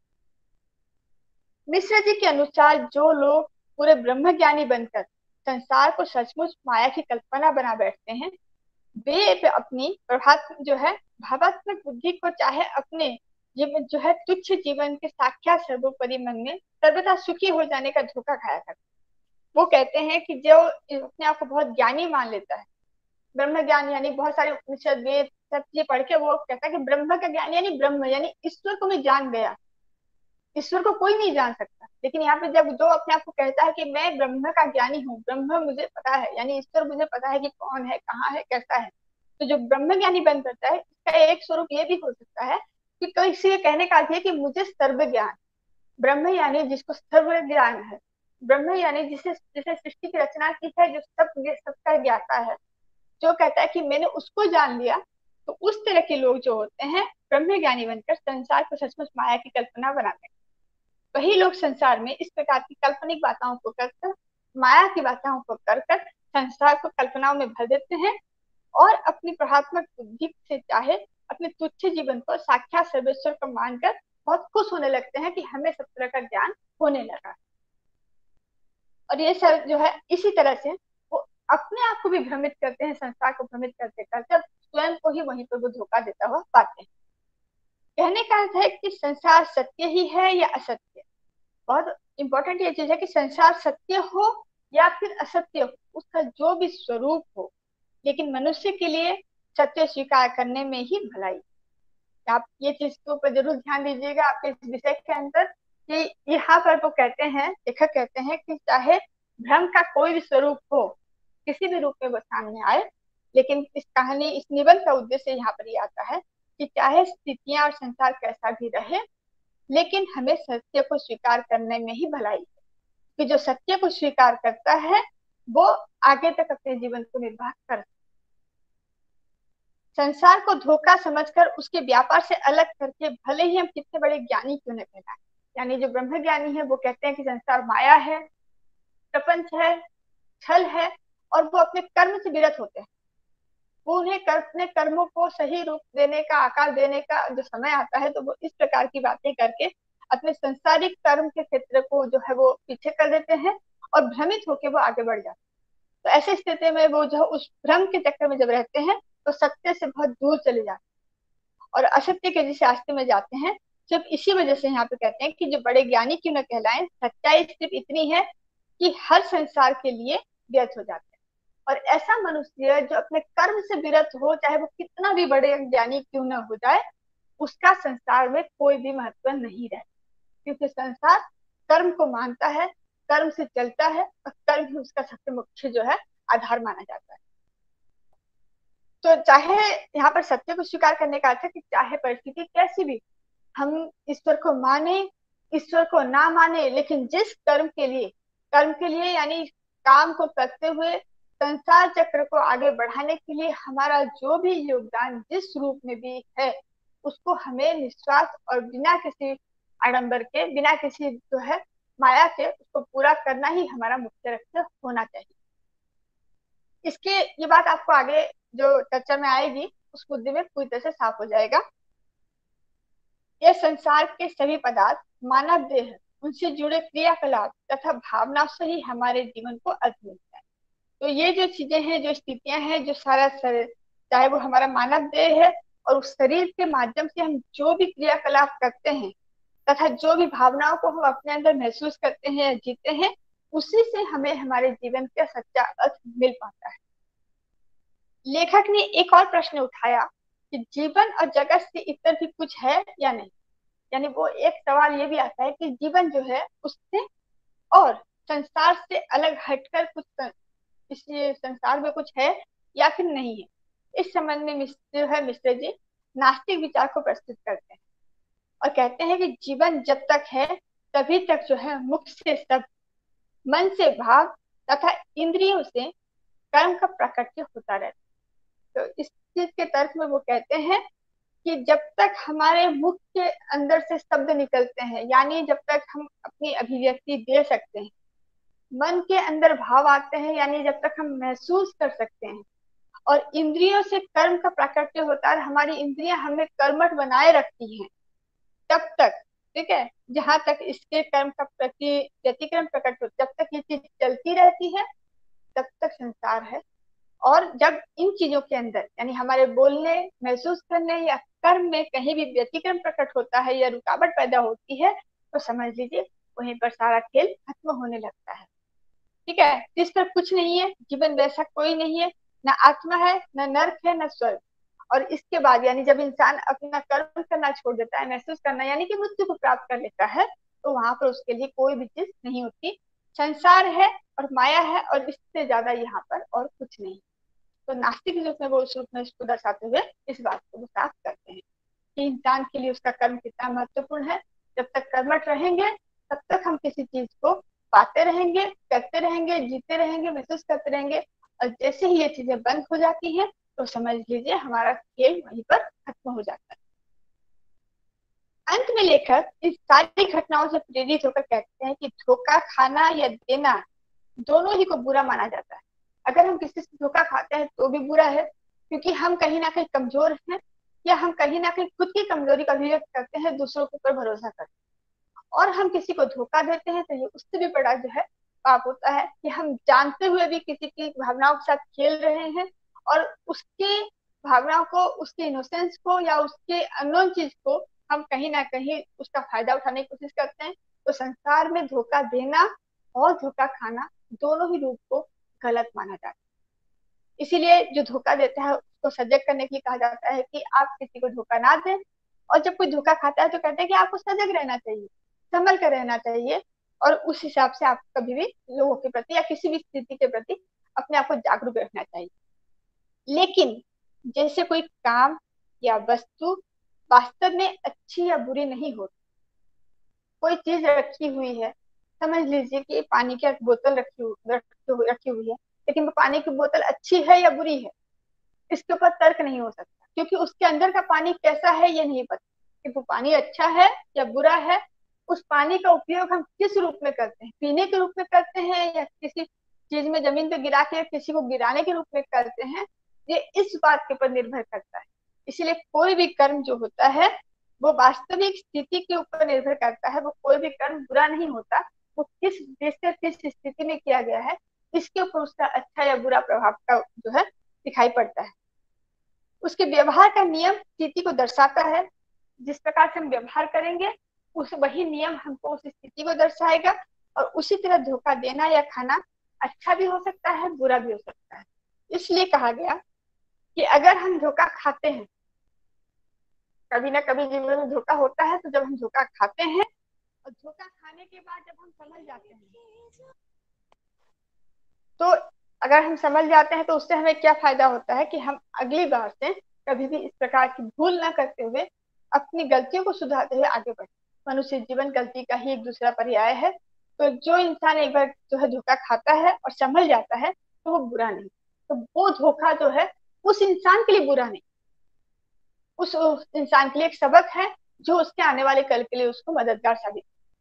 मिश्र जी के अनुसार जो लोग पूरे ब्रह्म ज्ञानी बनकर संसार को सचमुच माया की कल्पना बना बैठते हैं, वे अपनी प्रभात जो है भावात्मक बुद्धि को चाहे अपने जीवन जो है तुच्छ जीवन के साक्षात सर्वोपरि मन में सर्वदा सुखी हो जाने का धोखा खाया करते। वो कहते हैं कि जो अपने आप को बहुत ज्ञानी मान लेता है, ब्रह्म ज्ञान यानी बहुत सारे उपनिषद वेद सब चीजें पढ़ के वो कहता है कि ब्रह्म का ज्ञान यानी ब्रह्म यानी ईश्वर को मैं जान गया, ईश्वर को कोई नहीं जान सकता। लेकिन यहाँ पे जब जो अपने आप को कहता है कि मैं ब्रह्म का ज्ञानी हूँ, ब्रह्म मुझे पता है, यानी ईश्वर मुझे पता है कि कौन है, कहाँ है, कैसा है, तो जो ब्रह्म ज्ञानी बन जाता है, इसका एक स्वरूप ये भी हो सकता है कि किसी के कहने का अर्थ है कि मुझे सर्व ज्ञान, ब्रह्म यानी जिसको सर्व ज्ञान है, ब्रह्म यानी जिसे जिसे सृष्टि की रचना की है, जो सब सबका ज्ञाता है, जो कहता है कि मैंने उसको जान लिया। तो उस तरह के लोग जो होते हैं ब्रह्म ज्ञानी बनकर संसार को सचमुच माया की कल्पना बनाते हैं। वही लोग संसार में इस प्रकार की काल्पनिक बातों को करकर, माया की बातों को कर कर संसार को कल्पनाओं में भर देते हैं, और अपनी प्रहात्मक बुद्धि से चाहे अपने तुच्छ जीवन को साक्षात सर्वेश्वर को मानकर बहुत खुश होने लगते हैं कि हमें सब तरह का ज्ञान होने लगा। और ये सब जो है इसी तरह से वो अपने आप को भी भ्रमित करते हैं, संसार को भ्रमित करते करते स्वयं को ही वहीं पर वो धोखा देता हुआ पाते हैं। कहने का अर्थ है कि संसार सत्य ही है या असत्य। बहुत इंपॉर्टेंट ये चीज है कि संसार सत्य हो या फिर असत्य हो, उसका जो भी स्वरूप हो, लेकिन मनुष्य के लिए सत्य स्वीकार करने में ही भलाई। आप ये चीज के ऊपर जरूर ध्यान दीजिएगा आपके इस विषय के अंदर, कि यहाँ पर वो कहते हैं, लेखक कहते हैं कि चाहे भ्रम का कोई भी स्वरूप हो, किसी भी रूप में वो सामने आए, लेकिन इस कहानी, इस निबंध का उद्देश्य यहाँ पर ये आता है कि चाहे स्थितियां और संसार कैसा भी रहे, लेकिन हमें सत्य को स्वीकार करने में ही भलाई है। कि जो सत्य को स्वीकार करता है वो आगे तक अपने जीवन को निर्वाह कर, संसार को धोखा समझकर उसके व्यापार से अलग करके भले ही हम कितने बड़े ज्ञानी क्यों न कहलाएं। यानी जो ब्रह्म ज्ञानी है वो कहते हैं कि संसार माया है, प्रपंच है, छल है, और वो अपने कर्म से विरत होते हैं। वो उन्हें कर, अपने कर्मों को सही रूप देने का, आकार देने का जो समय आता है तो वो इस प्रकार की बातें करके अपने संसारिक कर्म के क्षेत्र को जो है वो पीछे कर देते हैं और भ्रमित होकर वो आगे बढ़ जाते हैं। तो ऐसी स्थिति में वो जो उस भ्रम के चक्कर में जब रहते हैं तो सत्य से बहुत दूर चले जाते हैं और असत्य के जिसे रास्ते में जाते हैं। सिर्फ इसी वजह से यहाँ पे कहते हैं कि जो बड़े ज्ञानी क्यों न कहलाएं, सच्चाई सिर्फ इतनी है कि हर संसार के लिए व्यर्थ हो जाते हैं। और ऐसा मनुष्य जो अपने कर्म से विरत हो, चाहे वो कितना भी बड़े ज्ञानी क्यों न हो जाए, उसका संसार में कोई भी महत्व नहीं रहता, क्योंकि संसार कर्म को मानता है, कर्म से चलता है और कर्म ही उसका सबसे मुख्य जो है आधार माना जाता है। तो चाहे यहाँ पर सत्य को स्वीकार करने का अर्थ है कि चाहे परिस्थिति कैसी भी, हम ईश्वर को माने, ईश्वर को ना माने, लेकिन जिस कर्म के लिए, कर्म के लिए यानी काम को करते हुए संसार चक्र को आगे बढ़ाने के लिए हमारा जो भी योगदान जिस रूप में भी है, उसको हमें निस्वार्थ और बिना किसी आडंबर के, बिना किसी जो है माया के, उसको पूरा करना ही हमारा मुख्य लक्ष्य होना चाहिए। इसके ये बात आपको आगे जो चर्चा में आएगी उस मुद्दे में पूरी तरह से साफ हो जाएगा। यह संसार के सभी पदार्थ, मानव देह, उनसे जुड़े क्रियाकलाप तथा भावना से ही हमारे जीवन को अर्थ मिलता है। तो ये जो चीजें हैं, जो स्थितियां हैं, जो सारा शरीर, चाहे वो हमारा मानव देह है और उस शरीर के माध्यम से हम जो भी क्रियाकलाप करते हैं तथा जो भी भावनाओं को हम अपने अंदर महसूस करते हैं या जीते हैं, उसी से हमें हमारे जीवन का सच्चा अर्थ मिल पाता है। लेखक ने एक और प्रश्न उठाया कि जीवन और जगत से इतर भी कुछ है या नहीं। यानी वो एक सवाल ये भी आता है कि जीवन जो है उससे और संसार से अलग हटकर कुछ, इस संसार में कुछ है या फिर नहीं है। इस संबंध में मिश्र जो है मिश्र जी नास्तिक विचार को प्रस्तुत करते हैं और कहते हैं कि जीवन जब तक है तभी तक जो है मुख से शब्द, मन से भाव तथा इंद्रियों से कर्म का प्राकट्य होता रहता है। तो इस चीज के तर्क में वो कहते हैं कि जब तक हमारे मुख के अंदर से शब्द निकलते हैं, यानी जब तक हम अपनी अभिव्यक्ति दे सकते हैं, मन के अंदर भाव आते हैं, यानी जब तक हम महसूस कर सकते हैं, और इंद्रियों से कर्म का प्राकट्य होता है, हमारी इंद्रियां हमें कर्मठ बनाए रखती हैं, तब तक, ठीक है, जहां तक इसके कर्म का प्रति व्यतिक्रम प्रकट हो, जब तक ये चीज चलती रहती है तब तक संसार है। और जब इन चीजों के अंदर यानी हमारे बोलने, महसूस करने या कर्म में कहीं भी व्यतिक्रम प्रकट होता है या रुकावट पैदा होती है, तो समझ लीजिए वहीं पर सारा खेल खत्म होने लगता है। ठीक है, इस पर कुछ नहीं है, जीवन वैसा कोई नहीं है, न आत्मा है, न नर्क है, न स्वर्ग। और इसके बाद यानी जब इंसान अपना कर्म करना छोड़ देता है, महसूस करना यानी कि मृत्यु को प्राप्त कर लेता है, तो वहां पर उसके लिए कोई भी चीज नहीं होती, संसार है और माया है और इससे ज्यादा यहाँ पर और कुछ नहीं। तो नास्तिक रूप में वो उस रूप में इसको दर्शाते हुए इस बात को वो साफ करते हैं कि इंसान के लिए उसका कर्म कितना महत्वपूर्ण है। जब तक कर्मठ रहेंगे तब तक हम किसी चीज को पाते रहेंगे, करते रहेंगे, जीते रहेंगे, महसूस करते रहेंगे, और जैसे ही ये चीजें बंद हो जाती हैं तो समझ लीजिए हमारा खेल वहीं पर खत्म हो जाता है। अंत में लेखक इस सारी घटनाओं से प्रेरित होकर कहते हैं कि धोखा खाना या देना दोनों ही को बुरा माना जाता है। अगर हम किसी से धोखा खाते हैं तो भी बुरा है, क्योंकि हम कहीं ना कहीं कमजोर हैं, या हम कहीं ना कहीं खुद की कमजोरी का अभिव्यक्त करते हैं, दूसरों के ऊपर भरोसा करते हैं, और हम किसी को धोखा देते हैं तो ये उससे भी बड़ा जो है पाप होता है कि हम जानते हुए भी किसी की भावनाओं के साथ खेल रहे हैं और उसकी भावनाओं को, उसके इनोसेंस को या उसके अननोन चीज को हम कहीं ना कहीं उसका फायदा उठाने की कोशिश करते हैं। तो संसार में धोखा देना और धोखा खाना दोनों ही रूप को गलत माना जाता है। इसीलिए जो धोखा देता है उसको सजग करने के लिए कहा जाता है कि आप किसी को धोखा ना दें, और जब कोई धोखा खाता है तो कहते हैं कि आपको सजग रहना चाहिए, संभल कर रहना चाहिए, और उस हिसाब से आप कभी भी लोगों के प्रति या किसी भी स्थिति के प्रति अपने आप को जागरूक रखना चाहिए। लेकिन जैसे कोई काम या वस्तु वास्तव में अच्छी या बुरी नहीं होती, कोई चीज रखी हुई है, समझ लीजिए कि पानी की बोतल रखी हुई रखी हुई है, लेकिन वो पानी की बोतल अच्छी है या बुरी है, इसके ऊपर तर्क नहीं हो सकता, क्योंकि उसके अंदर का पानी कैसा है ये नहीं पता कि वो पानी अच्छा है या बुरा है। उस पानी का उपयोग हम किस रूप में करते हैं, पीने के रूप में करते हैं या किसी चीज में जमीन पे गिरा के किसी को गिराने के रूप में करते हैं, ये इस बात के ऊपर निर्भर करता है। इसलिए कोई भी कर्म जो होता है वो वास्तविक स्थिति के ऊपर निर्भर करता है। वो कोई भी कर्म बुरा नहीं होता, वो किस देश से किस स्थिति में किया गया है इसके ऊपर उसका अच्छा या बुरा प्रभाव का जो है दिखाई पड़ता है। उसके व्यवहार का नियम स्थिति को दर्शाता है। जिस प्रकार से हम व्यवहार करेंगे उस वही नियम हमको उस स्थिति को दर्शाएगा, और उसी तरह धोखा देना या खाना अच्छा भी हो सकता है, बुरा भी हो सकता है। इसलिए कहा गया कि अगर हम धोखा खाते हैं, कभी ना कभी जीवन में धोखा होता है, तो जब हम धोखा खाते हैं और धोखा खाने के बाद जब हम समझ जाते हैं, तो अगर हम समझ जाते हैं तो उससे हमें क्या फायदा होता है कि हम अगली बार से कभी भी इस प्रकार की भूल ना करते हुए अपनी गलतियों को सुधारते हुए आगे बढ़े। मनुष्य जीवन गलती का ही एक दूसरा पर्याय है। तो जो इंसान एक बार जो है धोखा खाता है और संभल जाता है तो वो बुरा नहीं, तो वो धोखा जो है उस इंसान के लिए बुरा नहीं, उस, उस इंसान के लिए एक सबक है जो उसके आने वाले कल के लिए उसको मददगार साबित।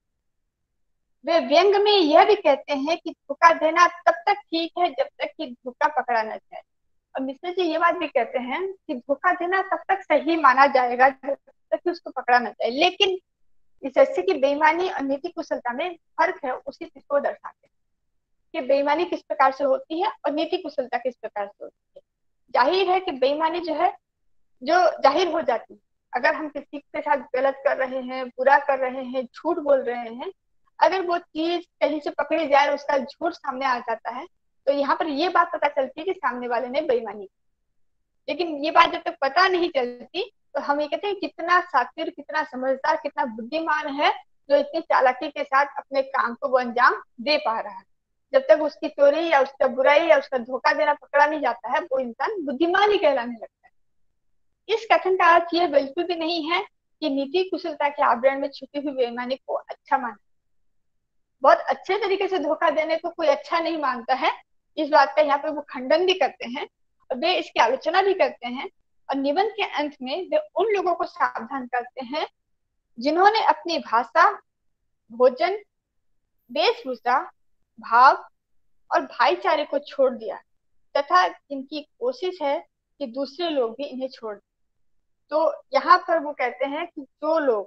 वे व्यंग में यह भी कहते हैं कि धोखा देना तब तक ठीक है जब तक कि धोखा पकड़ा न जाए। और मिश्र जी ये बात भी कहते हैं कि धोखा देना तब तक सही माना जाएगा जब तक कि उसको पकड़ा न जाए। लेकिन इस ऐसे की बेईमानी और नीति कुशलता में फर्क है, उसी चीज को दर्शाते हैं कि बेईमानी किस प्रकार से होती है और नीति कुशलता किस प्रकार से होती है। जाहिर है कि बेईमानी जो है जो जाहिर हो जाती है, अगर हम किसी के साथ गलत कर रहे हैं, बुरा कर रहे हैं, झूठ बोल रहे हैं, अगर वो चीज कहीं से पकड़ी जाए और उसका झूठ सामने आ जाता है तो यहाँ पर ये बात पता चलती है कि सामने वाले ने बेईमानी। लेकिन ये बात जब तक पता नहीं चलती तो हम ये कहते हैं कितना सातिर, कितना समझदार, कितना बुद्धिमान है जो इतनी चालाकी के साथ अपने काम को वो अंजाम दे पा रहा है। जब तक उसकी चोरी या उसका बुराई या उसका धोखा देना पकड़ा नहीं जाता है वो इंसान बुद्धिमान ही कहलाने लगता है। इस कथन का अर्थ यह बिल्कुल भी नहीं है कि नीति कुशलता के आवरण में छुपी हुई बेईमानी को अच्छा माना। बहुत अच्छे तरीके से धोखा देने को कोई अच्छा नहीं मानता है, इस बात का यहाँ पे वो खंडन भी करते हैं और वे इसकी आलोचना भी करते हैं। और निबंध के अंत में वे उन लोगों को सावधान करते हैं जिन्होंने अपनी भाषा, भोजन, वेशभूषा, भाव और भाईचारे को छोड़ दिया तथा इनकी कोशिश है कि दूसरे लोग भी इन्हें छोड़ दें। तो यहाँ पर वो कहते हैं कि जो लोग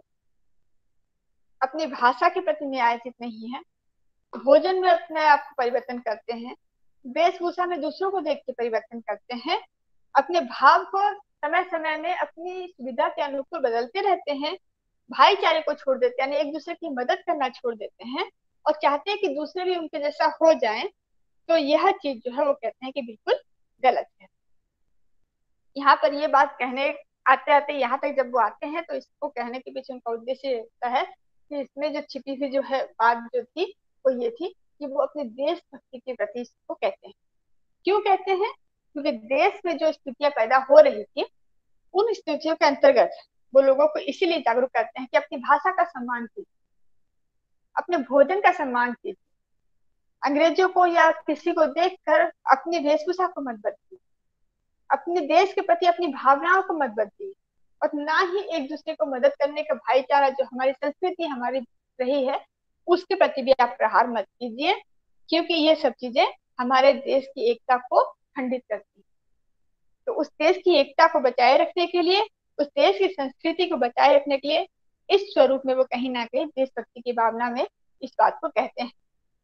अपनी भाषा के प्रति न्यायोचित नहीं है, भोजन में अपने आप को परिवर्तन करते हैं, वेशभूषा में दूसरों को देख के परिवर्तन करते हैं, अपने भाव को समय समय में अपनी सुविधा के अनुकूल बदलते रहते हैं, भाईचारे को छोड़ देते हैं, यानी एक दूसरे की मदद करना छोड़ देते हैं और चाहते हैं कि दूसरे भी उनके जैसा हो जाएं, तो यह चीज जो है वो कहते हैं कि बिल्कुल गलत है। यहाँ पर ये बात कहने आते आते यहाँ तक जब वो आते हैं तो इसको कहने के पीछे उनका उद्देश्य रहता है कि इसमें जो छिपी हुई जो है बात जो थी वो ये थी कि वो अपने देशभक्ति के प्रति इसको कहते हैं। क्यों कहते हैं? क्योंकि देश में जो स्थितियां पैदा हो रही थी उन स्थितियों के अंतर्गत वो लोगों को इसीलिए जागरूक करते हैं कि अपनी भाषा का सम्मान कीजिए, अपने भोजन का सम्मान कीजिए, अंग्रेजों को या किसी को देखकर अपनी वेशभूषा को मत बदलिए, अपने देश के प्रति अपनी भावनाओं को मत बदलिए, और ना ही एक दूसरे को मदद करने का भाईचारा जो हमारी संस्कृति हमारी रही है उसके प्रति भी आप प्रहार मत कीजिए, क्योंकि ये सब चीजें हमारे देश की एकता को खंडित करती है। तो उस देश की एकता को बचाए रखने के लिए, उस देश की संस्कृति को बचाए रखने के लिए इस स्वरूप में वो कहीं ना कहीं देशभक्ति की भावना में इस बात को कहते हैं।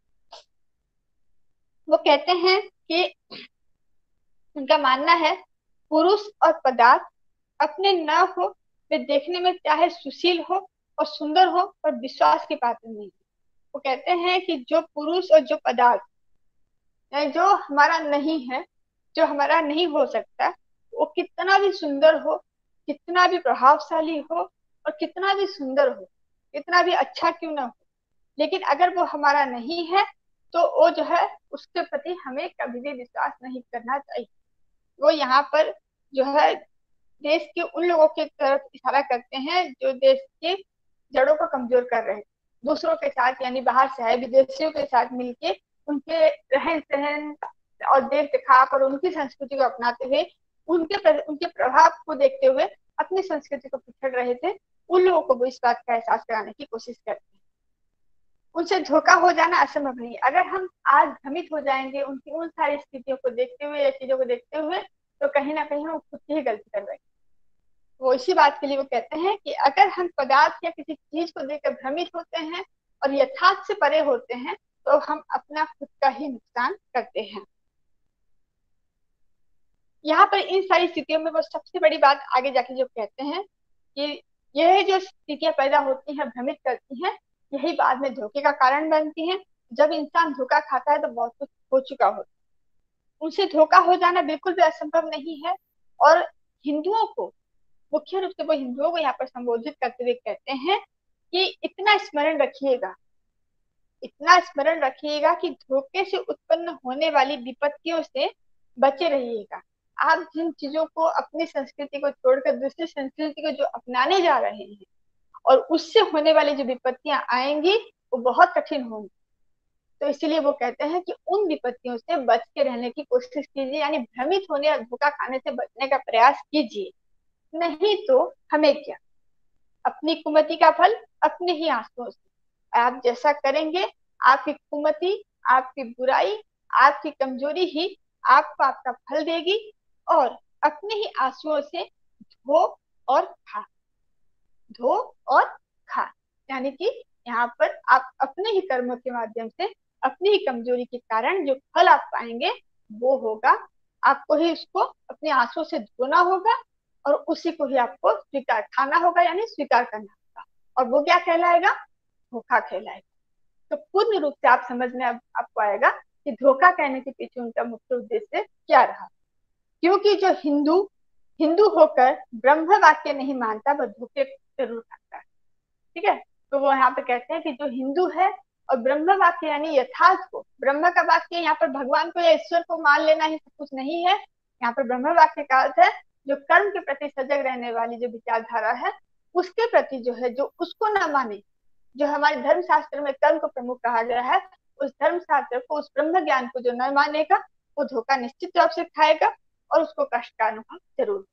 वो कहते हैं कि उनका मानना है पुरुष और पदार्थ अपने न हो, वे देखने में चाहे सुशील हो और सुंदर हो पर विश्वास के पात्र नहीं। वो कहते हैं कि जो पुरुष और जो पदार्थ जो हमारा नहीं है, जो हमारा नहीं हो सकता, वो कितना भी सुंदर हो, कितना भी प्रभावशाली हो, और कितना भी सुंदर हो, कितना भी अच्छा क्यों ना हो, लेकिन अगर वो हमारा नहीं है तो वो जो है उसके प्रति हमें कभी भी विश्वास नहीं करना चाहिए। वो यहाँ पर जो है देश के उन लोगों की तरफ इशारा करते हैं जो देश की जड़ों को कमजोर कर रहे हैं, दूसरों के साथ यानी बाहर से आए विदेशियों के साथ मिलके उनके रहन सहन और देख दिखाव और उनकी संस्कृति को अपनाते हुए उनके उनके प्रभाव को देखते हुए अपनी संस्कृति को पिछड़ रहे थे, उन लोगों को वो इस बात का एहसास कराने की कोशिश करते हैं। उनसे धोखा हो जाना असंभव नहीं। अगर हम आज भ्रमित हो जाएंगे उनकी उन सारी स्थितियों को देखते हुए या चीजों को देखते हुए, तो कहीं ना कहीं हम खुद की ही गलती कर रहे हैं। वो इसी बात के लिए वो कहते हैं कि अगर हम पदार्थ या किसी चीज को देखकर भ्रमित होते हैं और यथार्थ से परे होते हैं तो हम अपना खुद का ही नुकसान करते हैं। यहाँ पर इन सारी स्थितियों में वो सबसे बड़ी बात आगे जाके जो कहते हैं कि यह जो स्थितियां पैदा होती हैं, भ्रमित करती हैं, यही बाद में धोखे का कारण बनती हैं। जब इंसान धोखा खाता है तो बहुत कुछ हो चुका होता है। उनसे धोखा हो जाना बिल्कुल भी असंभव नहीं है। और हिंदुओं को, मुख्य रूप से वो हिंदुओं को यहाँ पर संबोधित करते हुए कहते हैं कि इतना स्मरण रखिएगा, इतना स्मरण रखिएगा कि धोखे से उत्पन्न होने वाली विपत्तियों से बचे रहिएगा। आप जिन चीजों को, अपनी संस्कृति को छोड़कर दूसरी संस्कृति को जो अपनाने जा रहे हैं और उससे होने वाली जो विपत्तियां आएंगी वो बहुत कठिन होंगी। तो इसीलिए वो कहते हैं कि उन विपत्तियों से बच के रहने की कोशिश कीजिए, यानी भ्रमित होने या धोखा खाने से बचने का प्रयास कीजिए। नहीं तो हमें क्या, अपनी कुमति का फल अपने ही आंसुओं से। आप जैसा करेंगे, आपकी कुमति, आपकी बुराई, आपकी कमजोरी ही आपको आपका फल देगी और अपने ही आंसुओं से धो और खा, धो और खा। यानी कि यहाँ पर आप अपने ही कर्मों के माध्यम से, अपनी ही कमजोरी के कारण जो फल आप पाएंगे वो होगा, आपको ही उसको अपने आंसुओं से धोना होगा और उसी को ही आपको स्वीकार खाना होगा, यानी स्वीकार करना होगा। और वो क्या कहलाएगा? धोखा कहलाएगा। तो पूर्ण रूप से आप समझ में अब आपको आएगा कि धोखा कहने के पीछे उनका मुख्य उद्देश्य क्या रहा। क्योंकि जो हिंदू हिंदू होकर ब्रह्म वाक्य नहीं मानता वह धोखे जरूर खाता है। ठीक है, तो वो यहाँ पे कहते हैं कि जो हिंदू है और ब्रह्म वाक्य यानी यथार्थ को, ब्रह्म का वाक्य यहाँ पर भगवान को या ईश्वर को मान लेना ही सब कुछ नहीं है। यहाँ पर ब्रह्म वाक्य का अर्थ है जो कर्म के प्रति सजग रहने वाली जो विचारधारा है उसके प्रति जो है, जो उसको न माने, जो हमारे धर्म शास्त्र में कर्म को प्रमुख कहा गया है, उस धर्म शास्त्र को, उस ब्रह्म ज्ञान को जो न मानेगा वो धोखा निश्चित रूप से खाएगा और उसको कष्ट का अनुभव जरूर।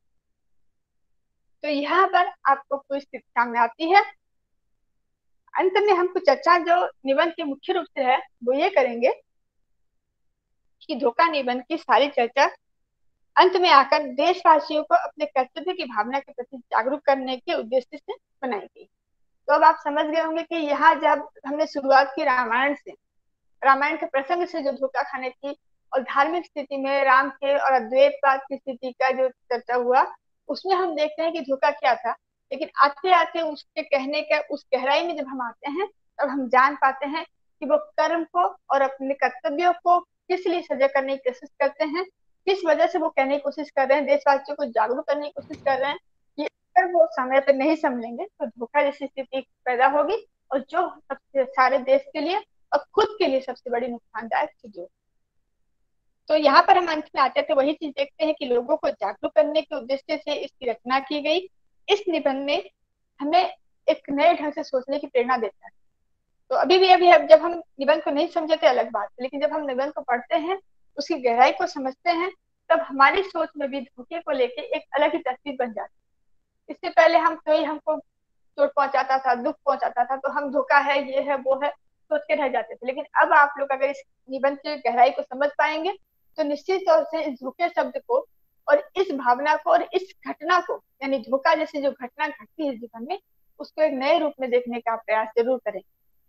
तो यहाँ पर आपको पूरी स्थिति सामने आती है। अंत में हम कुछ चर्चा जो निबंध के मुख्य रूप से है वो ये करेंगे कि धोखा निबंध की सारी चर्चा अंत में आकर देशवासियों को अपने कर्तव्य की भावना के प्रति जागरूक करने के उद्देश्य से बनाई गई। तो अब आप समझ गए होंगे कि यहाँ जब हमने शुरुआत की रामायण से, रामायण के प्रसंग से जो धोखा खाने की और धार्मिक स्थिति में राम के और अद्वैतवाद की स्थिति का जो चर्चा हुआ, उसमें हम देखते हैं कि धोखा क्या था। लेकिन आते आते उसके कहने का उस गहराई में जब हम आते हैं तब हम जान पाते हैं कि वो कर्म को और अपने कर्तव्यों को किस लिए सजा करने की कोशिश करते हैं, किस वजह से वो कहने की कोशिश कर रहे हैं, देशवासियों को जागरूक करने की कोशिश कर रहे हैं कि अगर वो समय पर नहीं समझेंगे तो धोखा जैसी स्थिति पैदा होगी और जो सबसे सारे देश के लिए और खुद के लिए सबसे बड़ी नुकसानदायक चीज होगी। तो यहाँ पर हम अंत में आते थे वही चीज देखते हैं कि लोगों को जागरूक करने के उद्देश्य से इसकी रचना की गई। इस निबंध में हमें एक नए ढंग से सोचने की प्रेरणा देता है। तो अभी भी अभी जब हम निबंध को नहीं समझे थे अलग बात, लेकिन जब हम निबंध को पढ़ते हैं, उसकी गहराई को समझते हैं, तब हमारी सोच में भी धोखे को लेके एक अलग ही तस्वीर बन जाती है। इससे पहले हम कोई हमको चोट पहुंचाता था, दुख पहुंचाता था, तो हम धोखा है, ये है, वो है सोच के रह जाते थे। लेकिन अब आप लोग अगर इस निबंध की गहराई को समझ पाएंगे तो निश्चित तौर से इस धोखे शब्द को और इस भावना को और इस घटना को, यानी धोखा जैसी जो घटना घटती है जीवन में, उसको एक नए रूप में देखने का प्रयास जरूर करें।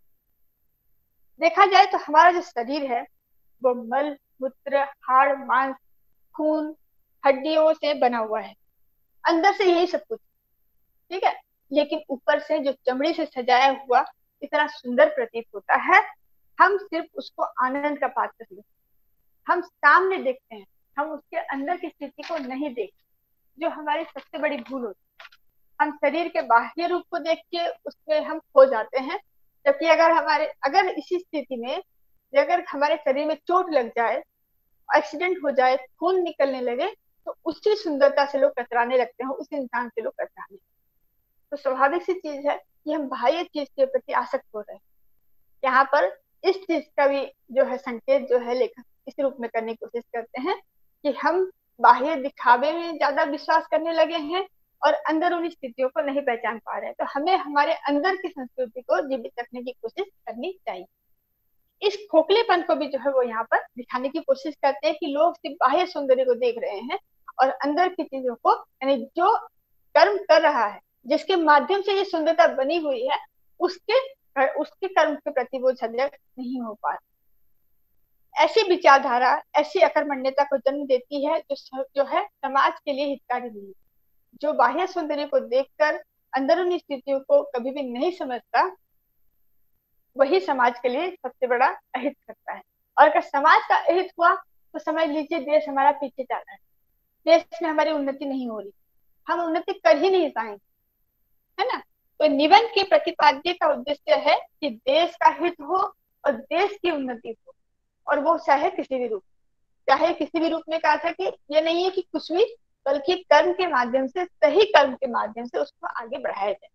देखा जाए तो हमारा जो शरीर है वो मल, मूत्र, हाड़, मांस, खून, हड्डियों से बना हुआ है। अंदर से यही सब कुछ, ठीक है। लेकिन ऊपर से जो चमड़ी से सजाया हुआ इतना सुंदर प्रतीत होता है, हम सिर्फ उसको आनंद का पात्र समझते हैं। हम सामने देखते हैं, हम उसके अंदर की स्थिति को नहीं देखते, जो हमारी सबसे बड़ी भूल होती है। हम शरीर के बाह्य रूप को देख के उसमें हम खो जाते हैं। जबकि अगर हमारे अगर इसी स्थिति में अगर हमारे शरीर में चोट लग जाए, एक्सीडेंट हो जाए, खून निकलने लगे, तो उसी सुंदरता से लोग कतराने लगते हैं, उस इंसान से लोग कतराने लगते हैं। तो स्वाभाविक सी चीज है कि हम बाह्य चीज के प्रति आसक्त हो रहे हैं। यहाँ पर इस चीज का भी जो है संकेत जो है लेखक इस रूप में करने की कोशिश करते हैं कि हम बाह्य दिखावे में ज्यादा विश्वास करने लगे हैं और अंदर उन स्थितियों को नहीं पहचान पा रहे हैं। तो हमें हमारे अंदर की संस्कृति को जीवित रखने की कोशिश करनी चाहिए। इस खोखलेपन को भी जो है वो यहाँ पर दिखाने की कोशिश करते हैं कि लोग सिर्फ बाह्य सौंदर्य को देख रहे हैं और अंदर की चीजों को, यानी जो कर्म कर रहा है, जिसके माध्यम से ये सुंदरता बनी हुई है, उसके उसके कर्म के प्रति वो सजग नहीं हो पा रहा। ऐसी विचारधारा ऐसी अकर्मण्यता को जन्म देती है जो जो है समाज के लिए हितकारी नहीं है। जो बाह्य सौंदर्य को देखकर अंदरूनी स्थितियों को कभी भी नहीं समझता, वही समाज के लिए सबसे बड़ा अहित करता है। और अगर समाज का अहित हुआ तो समझ लीजिए देश हमारा पीछे जा रहा है, देश में हमारी उन्नति नहीं हो रही, हम उन्नति कर ही नहीं पाएंगे, है ना। तो निबंध के प्रतिपाद्य का उद्देश्य है कि देश का हित हो और देश की उन्नति हो, और वो चाहे किसी भी रूप चाहे किसी भी रूप में। कहा था कि ये नहीं है कि कुछ भी, बल्कि कर्म के माध्यम से, सही कर्म के माध्यम से उसको आगे बढ़ाया जाए।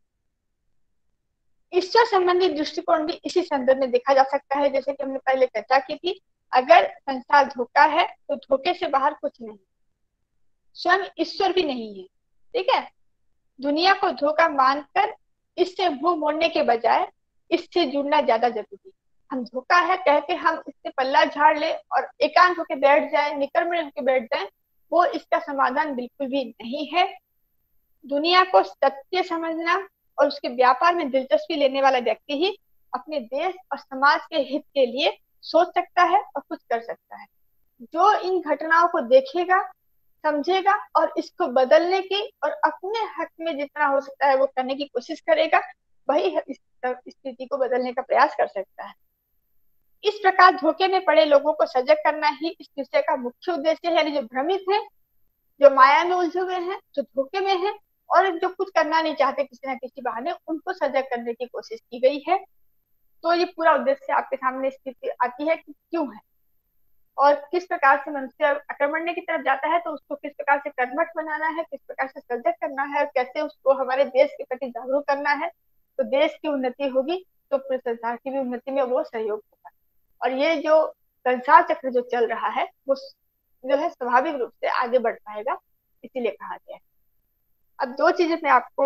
ईश्वर संबंधी दृष्टिकोण भी इसी संदर्भ में देखा जा सकता है। जैसे कि हमने पहले चर्चा की थी, अगर संसार धोखा है तो धोखे से बाहर कुछ नहीं, स्वयं ईश्वर भी नहीं है, ठीक है। दुनिया को धोखा मानकर इससे मुंह मोड़ने के बजाय इससे जुड़ना ज्यादा जरूरी है। हम धोखा है कह के हम इससे पल्ला झाड़ ले और एकांत होकर बैठ जाए, निकट में होकर बैठ जाए, वो इसका समाधान बिल्कुल भी नहीं है। दुनिया को सत्य समझना और उसके व्यापार में दिलचस्पी लेने वाला व्यक्ति ही अपने देश और समाज के हित के लिए सोच सकता है और कुछ कर सकता है। जो इन घटनाओं को देखेगा, समझेगा और इसको बदलने की और अपने हक में जितना हो सकता है वो करने की कोशिश करेगा, वही इस स्थिति को बदलने का प्रयास कर सकता है। इस प्रकार धोखे में पड़े लोगों को सजग करना ही इस विषय का मुख्य उद्देश्य है। यानी जो भ्रमित है, जो माया में उलझे हुए हैं, जो धोखे में है और जो कुछ करना नहीं चाहते किसी न किसी बहाने, उनको सजग करने की कोशिश की गई है। तो ये पूरा उद्देश्य आपके सामने स्थिति आती है कि क्यों है और किस प्रकार से मनुष्य आक्रमण की तरफ जाता है, तो उसको किस प्रकार से कर्मठ बनाना है, किस प्रकार से सजग करना है और कैसे उसको हमारे देश के प्रति जागरूक करना है। तो देश की उन्नति होगी तो पूरे संसार की भी उन्नति में वो सहयोग होगा। और ये जो संसार चक्र जो चल रहा है वो जो है स्वाभाविक रूप से आगे बढ़ पाएगा, इसीलिए कहा गया है। अब दो चीजें मैं आपको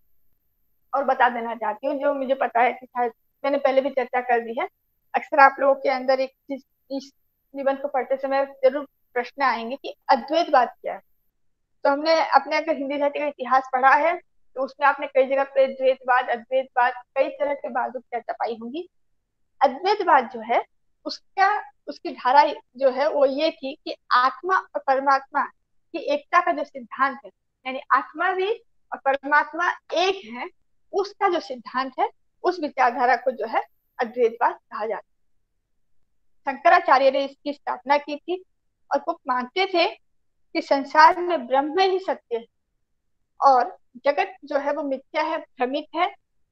और बता देना चाहती हूँ जो मुझे पता है कि शायद मैंने पहले भी चर्चा कर दी है। अक्सर आप लोगों के अंदर एक चीज इस निबंध को पढ़ते समय जरूर प्रश्न आएंगे कि अद्वैतवाद क्या है। तो हमने अपने अगर हिंदी साहित्य का इतिहास पढ़ा है तो उसमें आपने कई जगह पे द्वैतवाद, अद्वैतवाद, कई तरह के वादों की चर्चा पाई होंगी। अद्वैतवाद जो है उसका उसकी धारा जो है वो ये थी कि आत्मा और परमात्मा की एकता का जो सिद्धांत है, यानी आत्मा भी और परमात्मा एक है, उसका जो सिद्धांत है, उस विचारधारा को जो है अद्वैतवाद कहा जाता है। शंकराचार्य ने इसकी स्थापना की थी और वो मानते थे कि संसार में ब्रह्म ही सत्य है और जगत जो है वो मिथ्या है, भ्रमित है।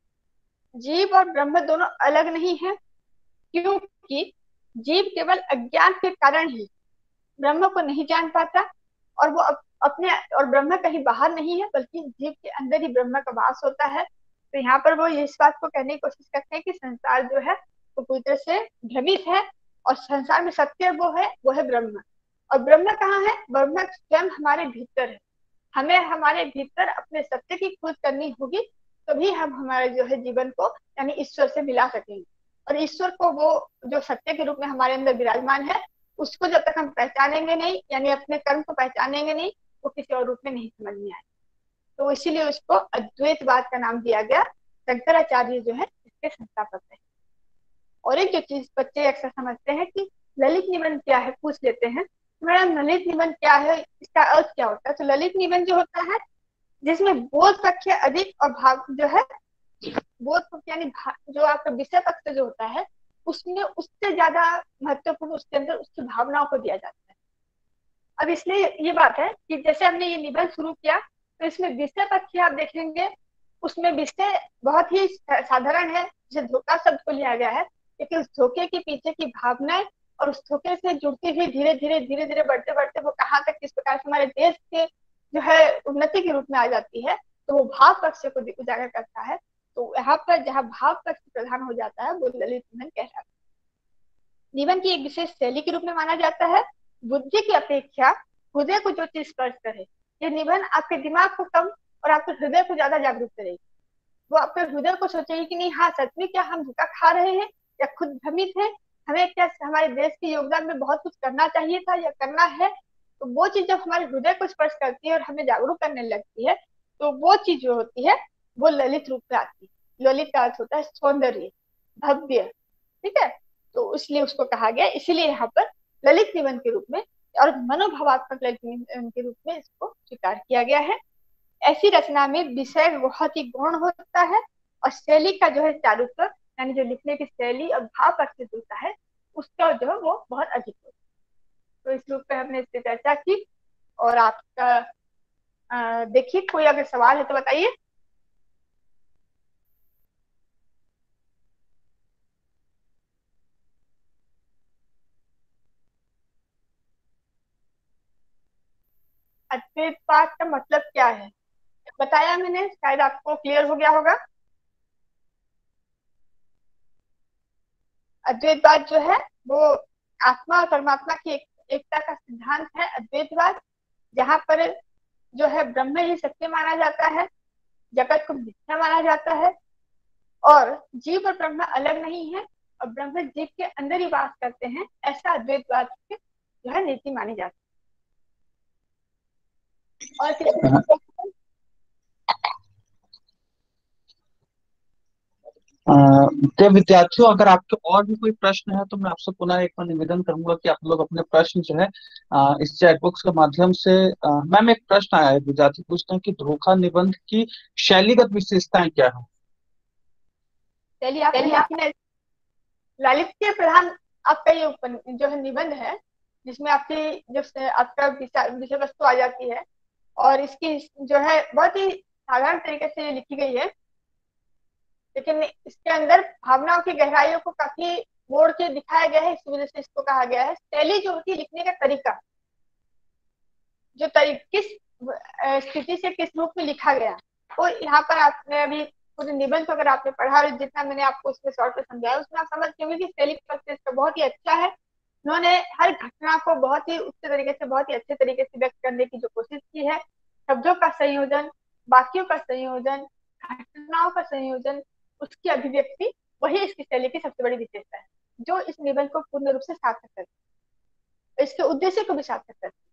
जीव और ब्रह्म दोनों अलग नहीं है, क्योंकि जीव केवल अज्ञान के कारण ही ब्रह्म को नहीं जान पाता और वो अप, अपने और ब्रह्म कहीं बाहर नहीं है बल्कि जीव के अंदर ही ब्रह्म का वास होता है। तो यहाँ पर वो इस बात को कहने की कोशिश करते हैं कि संसार जो है वो पूरी तरह से भ्रमित है और संसार में सत्य वो है वो है ब्रह्म। और ब्रह्म कहाँ है? ब्रह्म स्वयं हमारे भीतर है। हमें हमारे भीतर अपने सत्य की खोज करनी होगी, तभी हम हमारे जो है जीवन को यानी ईश्वर से मिला सकेंगे। और ईश्वर को वो जो सत्य के रूप में हमारे अंदर विराजमान है, उसको जब तक हम पहचानेंगे नहीं, यानी अपने कर्म को पहचानेंगे नहीं, वो किसी और रूप में नहीं समझ में आए। तो इसीलिए उसको अद्वैतवाद का नाम दिया गया। शंकराचार्य जो है इसके संस्थापक है। और एक जो चीज बच्चे अक्सर समझते हैं कि ललित निबंध क्या है, पूछ लेते हैं मैडम ललित निबंध क्या है, इसका अर्थ क्या होता है। तो ललित निबंध जो होता है जिसमें बोध पक्ष अधिक और भाव जो है बोध पक्ष यानी जो आपका विषय पक्ष जो होता है उसमें उससे ज्यादा महत्वपूर्ण उसके अंदर उसकी भावनाओं को दिया जाता है। अब इसलिए ये बात है कि जैसे हमने ये निबंध शुरू किया तो इसमें विषय पक्ष आप देखेंगे, उसमें विषय बहुत ही साधारण है, जैसे धोखा शब्द को लिया गया है, लेकिन उस धोखे के पीछे की भावनाएं और उस धोखे से जुड़ती हुई धीरे धीरे धीरे धीरे बढ़ते बढ़ते वो कहाँ तक किस प्रकार से हमारे देश के जो है उन्नति के रूप में आ जाती है, तो वो भाव पक्ष को उजागर करता है। तो यहाँ पर जहाँ भाव पक्ष प्रधान हो जाता है वो ललित निबंध कहलाता है। निबंध की एक विशेष शैली के रूप में माना जाता है। बुद्धि की अपेक्षा हृदय को जो चीज स्पर्श करे, ये निबंध आपके दिमाग को कम और आपके हृदय को ज्यादा जागरूक करेगी। वो आपके हृदय को सोचेगी कि नहीं, हाँ सच में क्या हम धोखा खा रहे हैं या खुद भ्रमित है, हमें क्या हमारे देश के योगदान में बहुत कुछ करना चाहिए था या करना है। तो वो चीज जब हमारे हृदय को स्पर्श करती है और हमें जागरूक करने लगती है, तो वो चीज जो होती है वो ललित रूप में आती है। ललित का अर्थ होता है सौंदर्य, भव्य, ठीक है। तो इसलिए उसको कहा गया, इसीलिए यहाँ पर ललित निबंध के रूप में और मनोभावात्मक ललित निबंध के रूप में इसको स्वीकार किया गया है। ऐसी रचना में विषय बहुत ही गौण होता है और शैली का जो है चारुत्व, यानी जो लिखने की शैली और भाव पर से जुड़ता है, उसका जो है वो बहुत अधिक होता है। तो इस रूप में हमने इससे चर्चा की। और आपका देखिए कोई अगर सवाल है तो बताइए। अद्वैतवाद का मतलब क्या है बताया मैंने, शायद आपको क्लियर हो गया होगा। अद्वैतवाद जो है वो आत्मा और परमात्मा की एक, एकता का सिद्धांत है अद्वैतवाद, जहाँ पर जो है ब्रह्म ही सत्य माना जाता है, जगत को मिथ्या माना जाता है और जीव और ब्रह्म अलग नहीं है और ब्रह्म जीव के अंदर ही वास करते हैं, ऐसा अद्वैतवाद की जो है नीति मानी जाती है। और किसी तो विद्यार्थियों, अगर आपके और भी कोई प्रश्न है तो मैं आपसे पुनः एक बार निवेदन करूंगा कि आप लोग अपने प्रश्न जो है अ, इस चैट बॉक्स के माध्यम से। मैम, एक प्रश्न आया है, विद्यार्थी पूछते हैं कि धोखा निबंध की शैलीगत विशेषताएं क्या है। चलिए आपने देखिए ललित के प्रधान आपका ये जो है निबंध है, जिसमें आपकी जब आपका विषय वस्तु आ जाती है और इसकी जो है बहुत ही साधारण तरीके से लिखी गई है, लेकिन इसके अंदर भावनाओं की गहराइयों को काफी मोड़ के दिखाया गया है, इस वजह से इसको कहा गया है। शैली जो होती है लिखने का तरीका, जो तरीके किस स्थिति से किस रूप में लिखा गया, और यहाँ पर आपने अभी पूरे निबंध को अगर आपने पढ़ा और जितना मैंने आपको उसमें शॉर्ट में समझाया, उसमें आप समझ गए कि शैली का बहुत ही अच्छा है। उन्होंने हर घटना को बहुत ही उच्च तरीके से, बहुत ही अच्छे तरीके से व्यक्त करने की जो कोशिश की है। शब्दों का संयोजन, वाक्यों का संयोजन, घटनाओं का संयोजन, उसकी अभिव्यक्ति, वही इसकी शैली की सबसे बड़ी विशेषता है, जो इस निबंध को पूर्ण रूप से सार्थक करती है, इसके उद्देश्य को भी सार्थक करती है।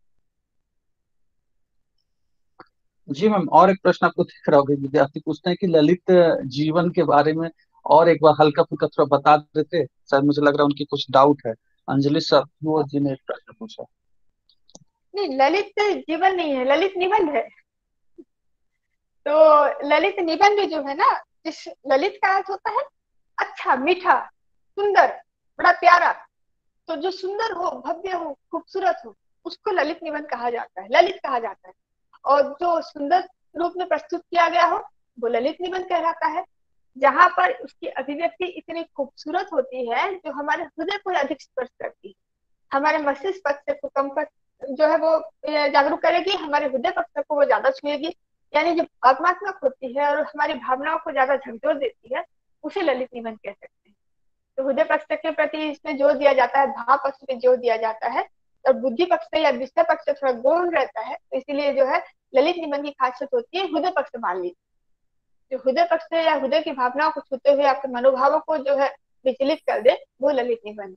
जी मैम, और एक प्रश्न आपको दिख रहा होगा, विद्यार्थी पूछते हैं कि ललित जीवन के बारे में और एक बार हल्का फुल्का थोड़ा बता देते, शायद मुझे लग रहा है उनकी कुछ डाउट है। अंजलि सर जी ने एक प्रश्न पूछा। नहीं, ललित जीवन नहीं है, ललित निबंध है। तो ललित निबंध जो है ना, जिस ललित का अर्थ होता है अच्छा, मीठा, सुंदर, बड़ा प्यारा। तो जो सुंदर हो, भव्य हो, खूबसूरत हो, उसको ललित निबंध कहा जाता है, ललित कहा जाता है। और जो सुंदर रूप में प्रस्तुत किया गया हो वो ललित निबंध कहलाता है। जहां पर उसकी अभिव्यक्ति इतनी खूबसूरत होती है जो हमारे हृदय को अधिक स्पर्श करती है, हमारे मस्तिष्क पक्ष को कम कर जो है वो जागरूक करेगी, हमारे हृदय पक्ष को वो ज्यादा छुएगी, यानी जो भावनात्मक होती है और हमारी भावनाओं को ज्यादा झकझोर देती है, उसे ललित निबंध कह सकते हैं। तो हृदय पक्ष के प्रति इसमें जोर दिया जाता है, भाव पक्ष पे जोर दिया जाता है, और बुद्धि पक्ष से या विषय पक्ष से थोड़ा गौण रहता है, तो इसीलिए जो है ललित निबंध की खासियत होती है हृदय पक्ष मान लीजिए, जो हृदय पक्ष से या हृदय की भावनाओं को छूते हुए आपके मनोभावों को जो है विचलित कर दे, वो ललित निबंध।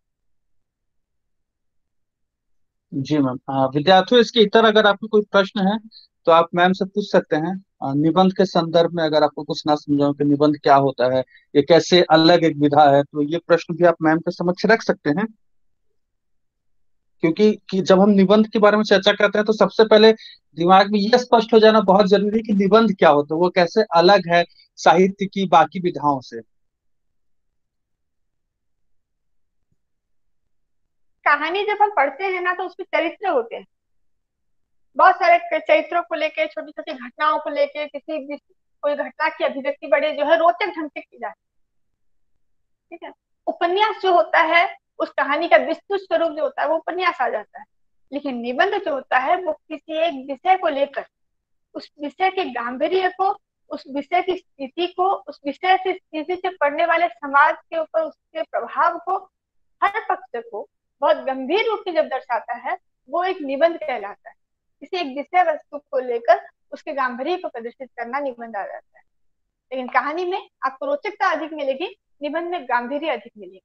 जी मैम, विद्यार्थियों इसके इतर अगर आपको कोई प्रश्न है तो आप मैम से पूछ सकते हैं। अ, निबंध के संदर्भ में अगर आपको कुछ ना समझाओ कि निबंध क्या होता है, ये कैसे अलग एक विधा है, तो ये प्रश्न भी आप मैम के समक्ष रख सकते हैं। क्योंकि कि जब हम निबंध के बारे में चर्चा करते हैं तो सबसे पहले दिमाग में यह स्पष्ट हो जाना बहुत जरूरी है कि निबंध क्या होता है, वो कैसे अलग है साहित्य की बाकी विधाओं से। कहानी जब हम पढ़ते हैं ना तो उसमें चरित्र होते हैं, बहुत सारे चरित्रों को लेके, छोटी छोटी घटनाओं को लेके, किसी भी कोई घटना की अभिव्यक्ति बड़े जो है रोचक ढंग से की जाती है। ठीक है, उपन्यास जो होता है उस कहानी का विस्तृत स्वरूप जो होता है वो उपन्यास आ जाता है। लेकिन निबंध जो होता है वो किसी एक विषय को लेकर उस विषय के गांधीर्य को, उस विषय की स्थिति को, उस विषय से स्थिति से पढ़ने वाले समाज के ऊपर उसके प्रभाव को, हर पक्ष को बहुत गंभीर रूप में जब दर्शाता है वो एक निबंध कहलाता है। किसी एक विषय वस्तु को लेकर उसके गांधीर्य को प्रदर्शित करना निबंध आ जाता है। लेकिन कहानी में आपको रोचकता अधिक मिलेगी, निबंध में गांधीर्य अधिक मिलेगी।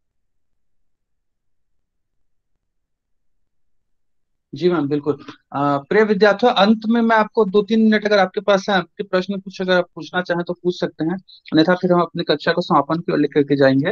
जी मैम, बिल्कुल। अ, प्रिय विद्यार्थियों, अंत में मैं आपको दो तीन मिनट, अगर आपके पास है, आपके प्रश्न कुछ अगर आप पूछना चाहें तो पूछ सकते हैं, अन्यथा फिर हम अपनी कक्षा को समापन की ओर लेकर के जाएंगे।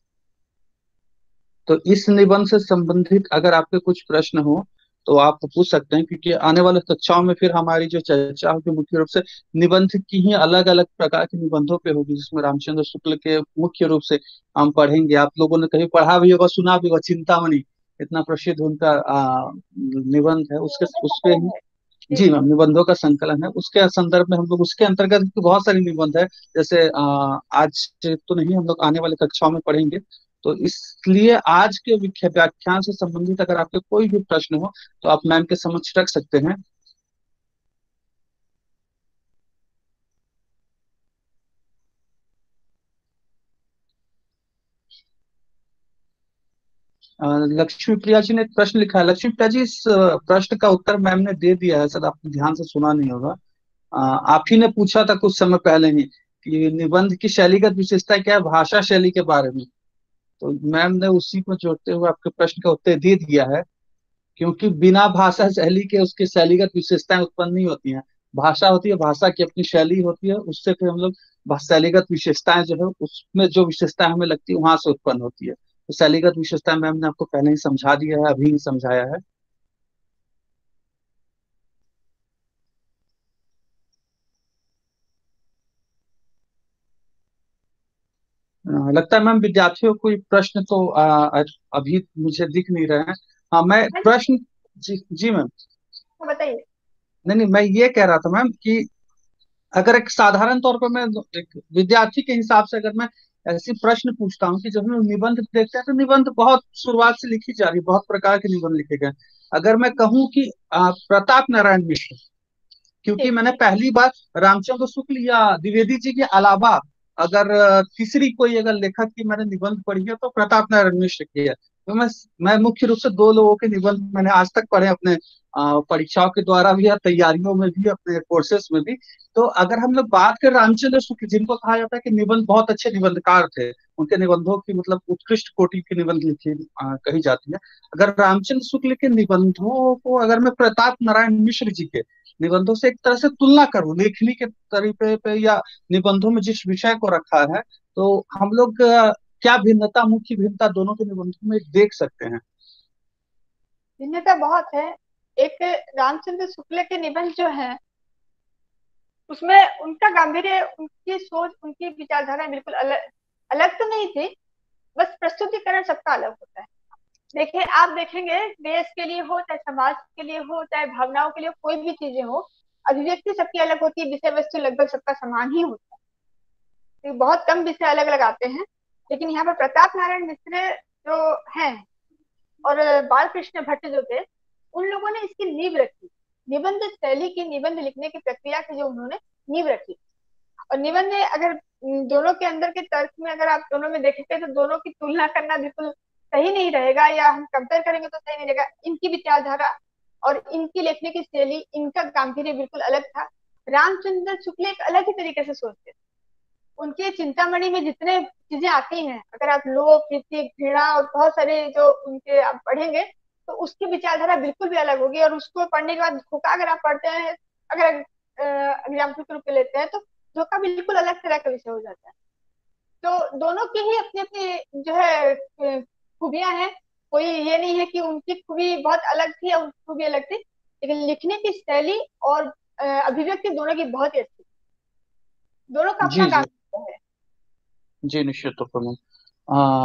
तो इस निबंध से संबंधित अगर आपके कुछ प्रश्न हो तो आप पूछ सकते हैं, क्योंकि आने वाले कक्षाओं में फिर हमारी जो चर्चा होगी मुख्य रूप से निबंध की ही अलग अलग प्रकार के निबंधों पे होगी, जिसमें रामचंद्र शुक्ल के मुख्य रूप से हम पढ़ेंगे। आप लोगों ने कहीं पढ़ा भी होगा, सुना भी होगा, चिंतामणि, इतना प्रसिद्ध उनका आ, निबंध है, उसके उसपे ही। जी जी मैम, निबंधों का संकलन है, उसके संदर्भ में हम लोग उसके अंतर्गत भी बहुत सारी निबंध है, जैसे आ, आज तो नहीं, हम लोग आने वाले कक्षाओं में पढ़ेंगे। तो इसलिए आज के विख्या- व्याख्यान से संबंधित अगर आपके कोई भी प्रश्न हो तो आप मैम के समक्ष रख सकते हैं। अ, लक्ष्मी प्रिया जी ने एक प्रश्न लिखा है। लक्ष्मी प्रिया जी, इस अ, प्रश्न का उत्तर मैम ने दे दिया है, शायद आपने ध्यान से सुना नहीं होगा। अ, आप ही ने पूछा था कुछ समय पहले ही कि निबंध की शैलीगत विशेषता क्या है, भाषा शैली के बारे में। तो मैम ने उसी को जोड़ते हुए आपके प्रश्न का उत्तर दे दिया है, क्योंकि बिना भाषा शैली के उसकी शैलीगत विशेषताएं उत्पन्न नहीं होती हैं। भाषा होती है, भाषा की अपनी शैली होती है, उससे फिर हम लोग भा- शैलीगत विशेषताएं जो है, उसमें जो विशेषताएं हमें लगती है वहां से उत्पन्न होती है। तो शैलीगत विशेषताएं मैम ने आपको पहले ही समझा दिया है, अभी ही समझाया है। अ, लगता है मैम विद्यार्थियों को कोई प्रश्न तो अ, अभी मुझे दिख नहीं रहे हैं। हाँ, मैं हाँ जी, प्रश्न। जी जी मैम। हाँ, बताइए। नहीं नहीं, मैं ये कह रहा था मैम कि अगर एक साधारण तौर पर मैं एक विद्यार्थी के हिसाब से अगर मैं ऐसी प्रश्न पूछता हूँ कि जब हम लोग निबंध देखते हैं तो निबंध बहुत शुरुआत से लिखी जा रही है, बहुत प्रकार के निबंध लिखे गए। अगर मैं कहूँ कि अ, प्रताप नारायण मिश्र, क्योंकि ठीक। मैंने पहली बार रामचंद्र शुक्ल या द्विवेदी जी के अलावा अगर अ, तीसरी कोई अगर लेखक की मैंने निबंध पढ़ी है तो प्रताप नारायण मिश्र की है। तो मैं मैं मुख्य रूप से दो लोगों के निबंध मैंने आज तक पढ़े, अपने अ, परीक्षाओं के द्वारा भी या तैयारियों में भी, अपने कोर्सेस में भी। तो अगर हम लोग बात करें रामचंद्र शुक्ल, जिनको कहा जाता है कि निबंध बहुत अच्छे निबंधकार थे, उनके निबंधों की मतलब उत्कृष्ट कोटि की निबंध लिखी अ, कही जाती है। अगर रामचंद्र शुक्ल के निबंधों को अगर मैं प्रताप नारायण मिश्र जी के निबंधों से एक तरह से तुलना करूं, लेखनी के तरीके पे या निबंधों में जिस विषय को रखा है, तो हम लोग अ, क्या भिन्नता, मुख्य भिन्नता दोनों के निबंधों में देख सकते हैं। भिन्नता बहुत है। एक रामचंद्र शुक्ल के निबंध जो है उसमें उनका गांभीर्य, उनकी सोच, उनकी विचारधारा बिल्कुल अलग अलग तो नहीं थी, बस प्रस्तुतिकरण सबका अलग होता है। देखिए, आप देखेंगे देश के लिए हो चाहे समाज के लिए हो चाहे भावनाओं के लिए, कोई भी चीजें हो, अभिव्यक्ति सबकी अलग होती है, विषय वस्तु लगभग सबका समान ही होता है। तो बहुत कम विषय अलग अलग आते हैं। लेकिन यहाँ पर प्रताप नारायण मिश्र जो हैं और बाल कृष्ण भट्ट जो थे, उन लोगों ने इसकी नींव रखी। निबंध शैली की, निबंध लिखने की प्रक्रिया की जो उन्होंने नींव रखी। और निबंध में अगर दोनों के अंदर के तर्क में अगर आप दोनों में देखेंगे तो दोनों की तुलना करना बिल्कुल सही नहीं रहेगा, या हम कंपेयर करेंगे तो सही नहीं रहेगा। इनकी विचारधारा और इनकी लिखने की शैली, इनका गांधीर्य बिल्कुल अलग था। रामचंद्र शुक्ल एक अलग ही तरीके से सोचते थे। उनके चिंतामणि में जितने चीजें आती हैं, अगर आप लोभ, प्रीति, घृणा और बहुत सारे जो उनके आप पढ़ेंगे तो उसकी विचारधारा बिल्कुल भी अलग होगी। और उसको पढ़ने के बाद धोखा अगर आप पढ़ते हैं, अगर एग्जाम्पल के रूप में लेते हैं, तो धोखा बिल्कुल अलग तरह का विषय हो जाता है। तो दोनों की ही अपनी अपनी जो है अ, खूबियां हैं। कोई ये नहीं है कि उनकी खूबी बहुत अलग थी या उनकी खूबी अलग थी, लेकिन लिखने की शैली और अ, अभिव्यक्ति दोनों की बहुत ही अच्छी, दोनों का अपना जी काम जी है। जी, निश्चित रूप में। आ,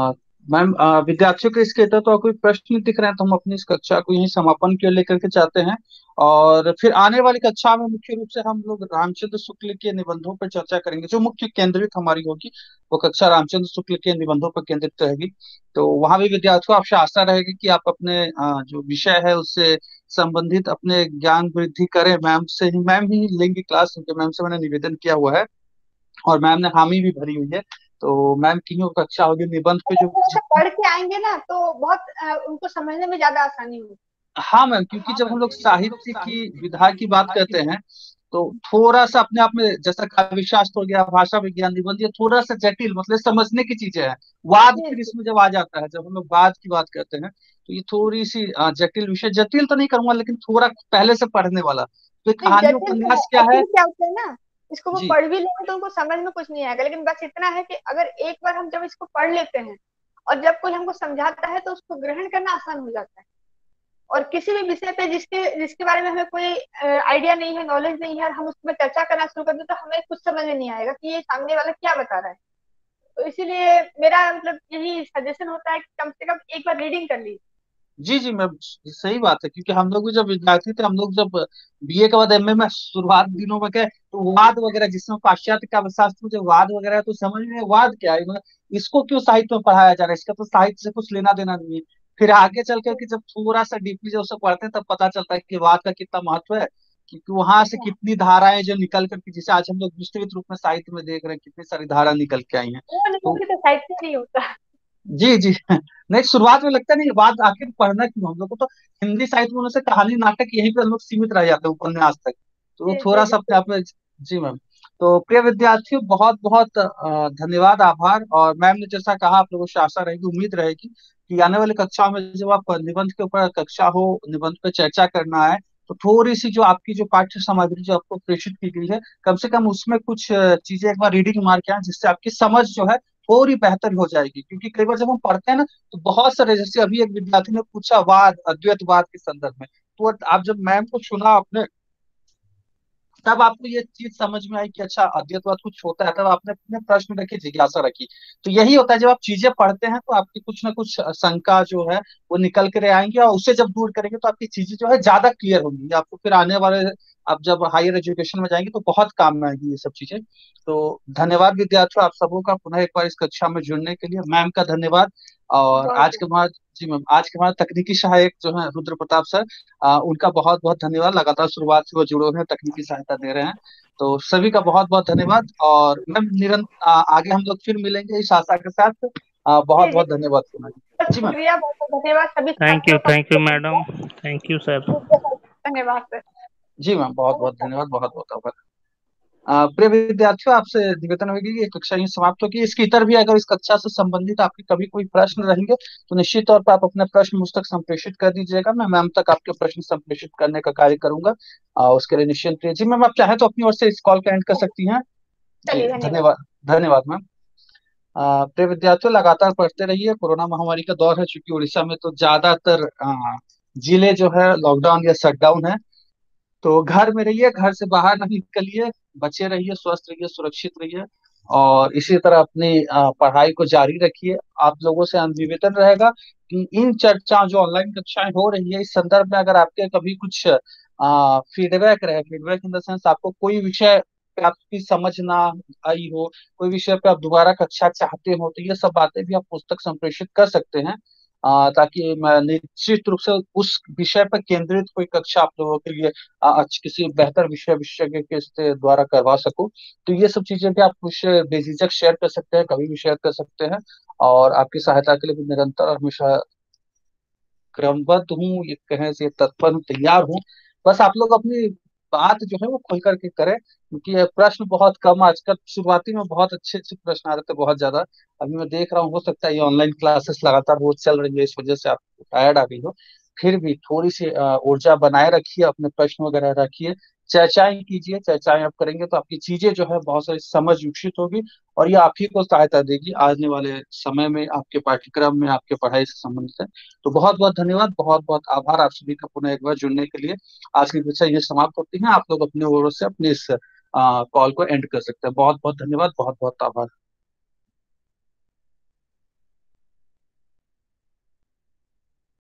मैम, अ, विद्यार्थियों के इसके तो, तो कोई प्रश्न नहीं दिख रहे हैं, तो हम अपनी इस कक्षा को यहीं समापन के लिए लेकर के चाहते हैं। और फिर आने वाली कक्षा में मुख्य रूप से हम लोग रामचंद्र शुक्ल के निबंधों पर चर्चा करेंगे। जो मुख्य केंद्रित हमारी होगी वो कक्षा रामचंद्र शुक्ल के निबंधों पर केंद्रित रहेगी। तो वहां भी विद्यार्थियों आपसे आशा रहेगी कि आप अपने अ, जो विषय है उससे संबंधित अपने ज्ञान वृद्धि करें। मैम से ही मैम ही लेंगी क्लास, क्योंकि मैम से मैंने निवेदन किया हुआ है और मैम ने हामी भी भरी हुई है। तो मैम की ही कक्षा होगी निबंध पे अगर जो थोड़ा सा जितनी। पढ़ के आएंगे ना तो बहुत अ, उनको समझने में ज्यादा आसानी होगी। हाँ मैम, क्योंकि जब हम लोग साहित्य की विधा की बात करते हैं तो थोड़ा सा अपने आप में, जैसा काव्य शास्त्र हो गया, भाषा विज्ञान, निबंध, ये थोड़ा सा जटिल, मतलब समझने की चीजें हैं। वाद जी फिर जी इसमें जब आ जाता है, जब हम लोग वाद की बात करते हैं तो ये थोड़ी सी अ, जटिल विषय, जटिल तो नहीं कहूंगा लेकिन थोड़ा पहले से पढ़ने वाला। तो ये नहीं, कहानी जटिल तो है। उपन्यास क्या है? एक्चुअली क्या होता है ना, इसको वो जी पढ़ भी लेंगे तो उनको समझ में कुछ नहीं आएगा, लेकिन बस इतना है कि अगर एक बार हम जब इसको पढ़ लेते हैं और जब कोई हमको समझाता है तो उसको ग्रहण करना आसान हो जाता है। और किसी भी विषय पे जिसके जिसके बारे में हमें कोई आइडिया नहीं है, नॉलेज नहीं है, और हम उस पर चर्चा करना शुरू कर दें तो हमें कुछ समझ में नहीं आएगा कि ये सामने वाला क्या बता रहा है। तो इसीलिए मेरा मतलब यही सजेशन होता है कि कम से कम एक बार रीडिंग कर लीजिए। जी जी मैम, सही बात है, क्योंकि हम लोग भी जब विद्यार्थी थे, हम लोग जब बीए के बाद एमए में शुरुआत दिनों में गए तो वाद वगैरह, जिसमें पाश्चात्य काव्य शास्त्र में जो वाद वगैरह है, तो समझ में वाद क्या है, मतलब इसको क्यों साहित्य में पढ़ाया जा रहा है, इसका तो साहित्य से कुछ लेना देना नहीं है। फिर आगे चल करके जब थोड़ा सा डीपली जब उसे पढ़ते हैं तब पता चलता है कि वाद का कितना महत्व है, क्योंकि वहां से अच्छा, कितनी धाराएं जो निकल करके, जिसे आज हम लोग विस्तृत रूप में साहित्य में देख रहे हैं, कितनी सारी धारा निकल के आई हैं। वो नहीं तो होगी तो साहित्य नहीं होता। जी जी नहीं, शुरुआत में लगता नहीं, बात आखिर पढ़ना क्यों, हम लोग को तो हिंदी साहित्य में उनसे कहानी नाटक यहीं पे हम लोग सीमित रह जाते हैं उपन्यास तक। तो वो जी जी थोड़ा सा अपने बिल्कुल। आप में। जी मैम। तो प्रिय विद्यार्थियों, बहुत बहुत अ, धन्यवाद, आभार। और मैम ने जैसा कहा, आप लोगों से आशा रहेगी, उम्मीद रहेगी कि आने वाली कक्षा में जब आप निबंध के ऊपर कक्षा हो, निबंध पे चर्चा करना है, तो थोड़ी सी जो आपकी जो पाठ्य सामग्री जो आपको प्रेषित की गई है, कम से कम उसमें कुछ अ, चीजें एक बार रीडिंग मार के आए, जिससे आपकी समझ जो है थोड़ी बेहतर हो जाएगी। क्योंकि कई बार जब हम पढ़ते हैं ना तो बहुत सारे, जैसे अभी एक विद्यार्थी ने पूछा वाद, अद्वैतवाद के संदर्भ में, तो आप जब मैम को सुना आपने, तब आपको ये चीज समझ में आई कि अच्छा अद्वैतवाद कुछ होता है, तब आपने अपने प्रश्न रखे, जिज्ञासा रखी। तो यही होता है, जब आप चीजें पढ़ते हैं तो आपकी कुछ ना कुछ शंका जो है वो निकल कर आएंगी, और उसे जब दूर करेंगे तो आपकी चीजें जो है ज्यादा क्लियर होंगी, आपको फिर आने वाले, आप जब हायर एजुकेशन में जाएंगे तो बहुत काम में आएगी ये सब चीजें। तो धन्यवाद विद्यार्थियों, आप सबों का पुनः एक बार इस कक्षा में जुड़ने के लिए, मैम का धन्यवाद। और बहुत आज के हमारे, जी मैम, आज के हमारे तकनीकी सहायक जो है रुद्र प्रताप सर, आ, उनका बहुत बहुत धन्यवाद। लगातार शुरुआत से वो जुड़े हुए हैं, तकनीकी सहायता दे रहे हैं। तो सभी का बहुत बहुत धन्यवाद। और मैम निरंतर आगे हम लोग फिर मिलेंगे इस आशा के साथ। आ, बहुत जी जी। बहुत धन्यवाद पुनः बहुत जी मैम। शुक्रिया, बहुत बहुत धन्यवाद सभी थैंक यू, छात्रों का थैंक यू बहुत मैडम। शुक्रिया। Thank you sir. धन्यवाद सर। जी मैम, बहुत बहुत नमस्कार। धन्यवाद, बहुत बहुत आभार। आ, प्रिय विद्यार्थियों, आपसे निवेदन होगी कि ये कक्षा यहीं समाप्त होगी। इसके इतर भी अगर इस कक्षा से संबंधित आपके कभी कोई प्रश्न रहेंगे तो निश्चित तौर पर आप अपने प्रश्न मुझ तक संप्रेषित कर दीजिएगा, मैं मैम तक आपके प्रश्न संप्रेषित करने का कार्य करूंगा। आ, उसके लिए निश्चिंत रहिए। जी मैम, आप चाहें तो अपनी ओर से इस कॉल का एंड कर सकती हैं। जी चलिए, धन्यवाद। धन्यवाद। धन्यवाद मैम। आ, प्रिय विद्यार्थियों, लगातार पढ़ते रहिए। कोरोना महामारी का दौर है, चूंकि उड़ीसा में तो ज्यादातर आ, जिले जो है लॉकडाउन या शटडाउन है। तो घर में रहिए, घर से बाहर नहीं निकलिए, बचे रहिए, स्वस्थ रहिए, सुरक्षित रहिए। और इसी तरह अपनी अ, पढ़ाई को जारी रखिए। आप लोगों से निवेदन रहेगा कि इन चर्चा जो ऑनलाइन कक्षाएं हो रही है, इस संदर्भ में अगर आपके कभी कुछ फीडबैक रहे, फीडबैक इन द सेंस आपको कोई विषय पे आपकी समझ ना आई हो, कोई विषय पे आप दोबारा कक्षा चाहते हो, तो ये सब बातें भी आप पुस्तक संप्रेषित कर सकते हैं। अ, ताकि मैं निश्चित रूप से उस विषय पर केंद्रित कोई कक्षा आप लोगों के लिए अ, अच्छ- किसी बेहतर विषय विशेषज्ञ के इसके द्वारा करवा सकूं। तो ये सब चीजें भी आप मुझसे बेझिझक शेयर कर सकते हैं, कभी भी शेयर कर सकते हैं। और आपकी सहायता के लिए भी निरंतर और हमेशा क्रमबद्ध हूँ, ये कहें से तत्पर हूँ, तैयार हूँ। बस आप लोग अपनी बात जो है वो खुल करके करें, क्योंकि ये प्रश्न बहुत कम, आजकल शुरुआती में बहुत अच्छे अच्छे प्रश्न आ रहे थे, बहुत ज्यादा। अभी मैं देख रहा हूँ, हो सकता है ये ऑनलाइन क्लासेस लगातार वो चल रही है, इस वजह से आप टायर्ड आ गई हो। फिर भी थोड़ी सी अ, ऊर्जा बनाए रखिए, अपने प्रश्न वगैरह रखिए, चर्चाएं कीजिए। चर्चाएं आप करेंगे तो आपकी चीजें जो है बहुत सारी समझ विकसित होगी, और ये आप ही को सहायता देगी आने वाले समय में, आपके पाठ्यक्रम में, आपके पढ़ाई से संबंधित है। तो बहुत बहुत धन्यवाद, बहुत बहुत आभार आप सभी का पुनः एक बार जुड़ने के लिए। आज की कक्षा ये समाप्त होती है, आप लोग अपने ओर से अपने इस कॉल को एंड कर सकते हैं। बहुत बहुत धन्यवाद, बहुत बहुत आभार।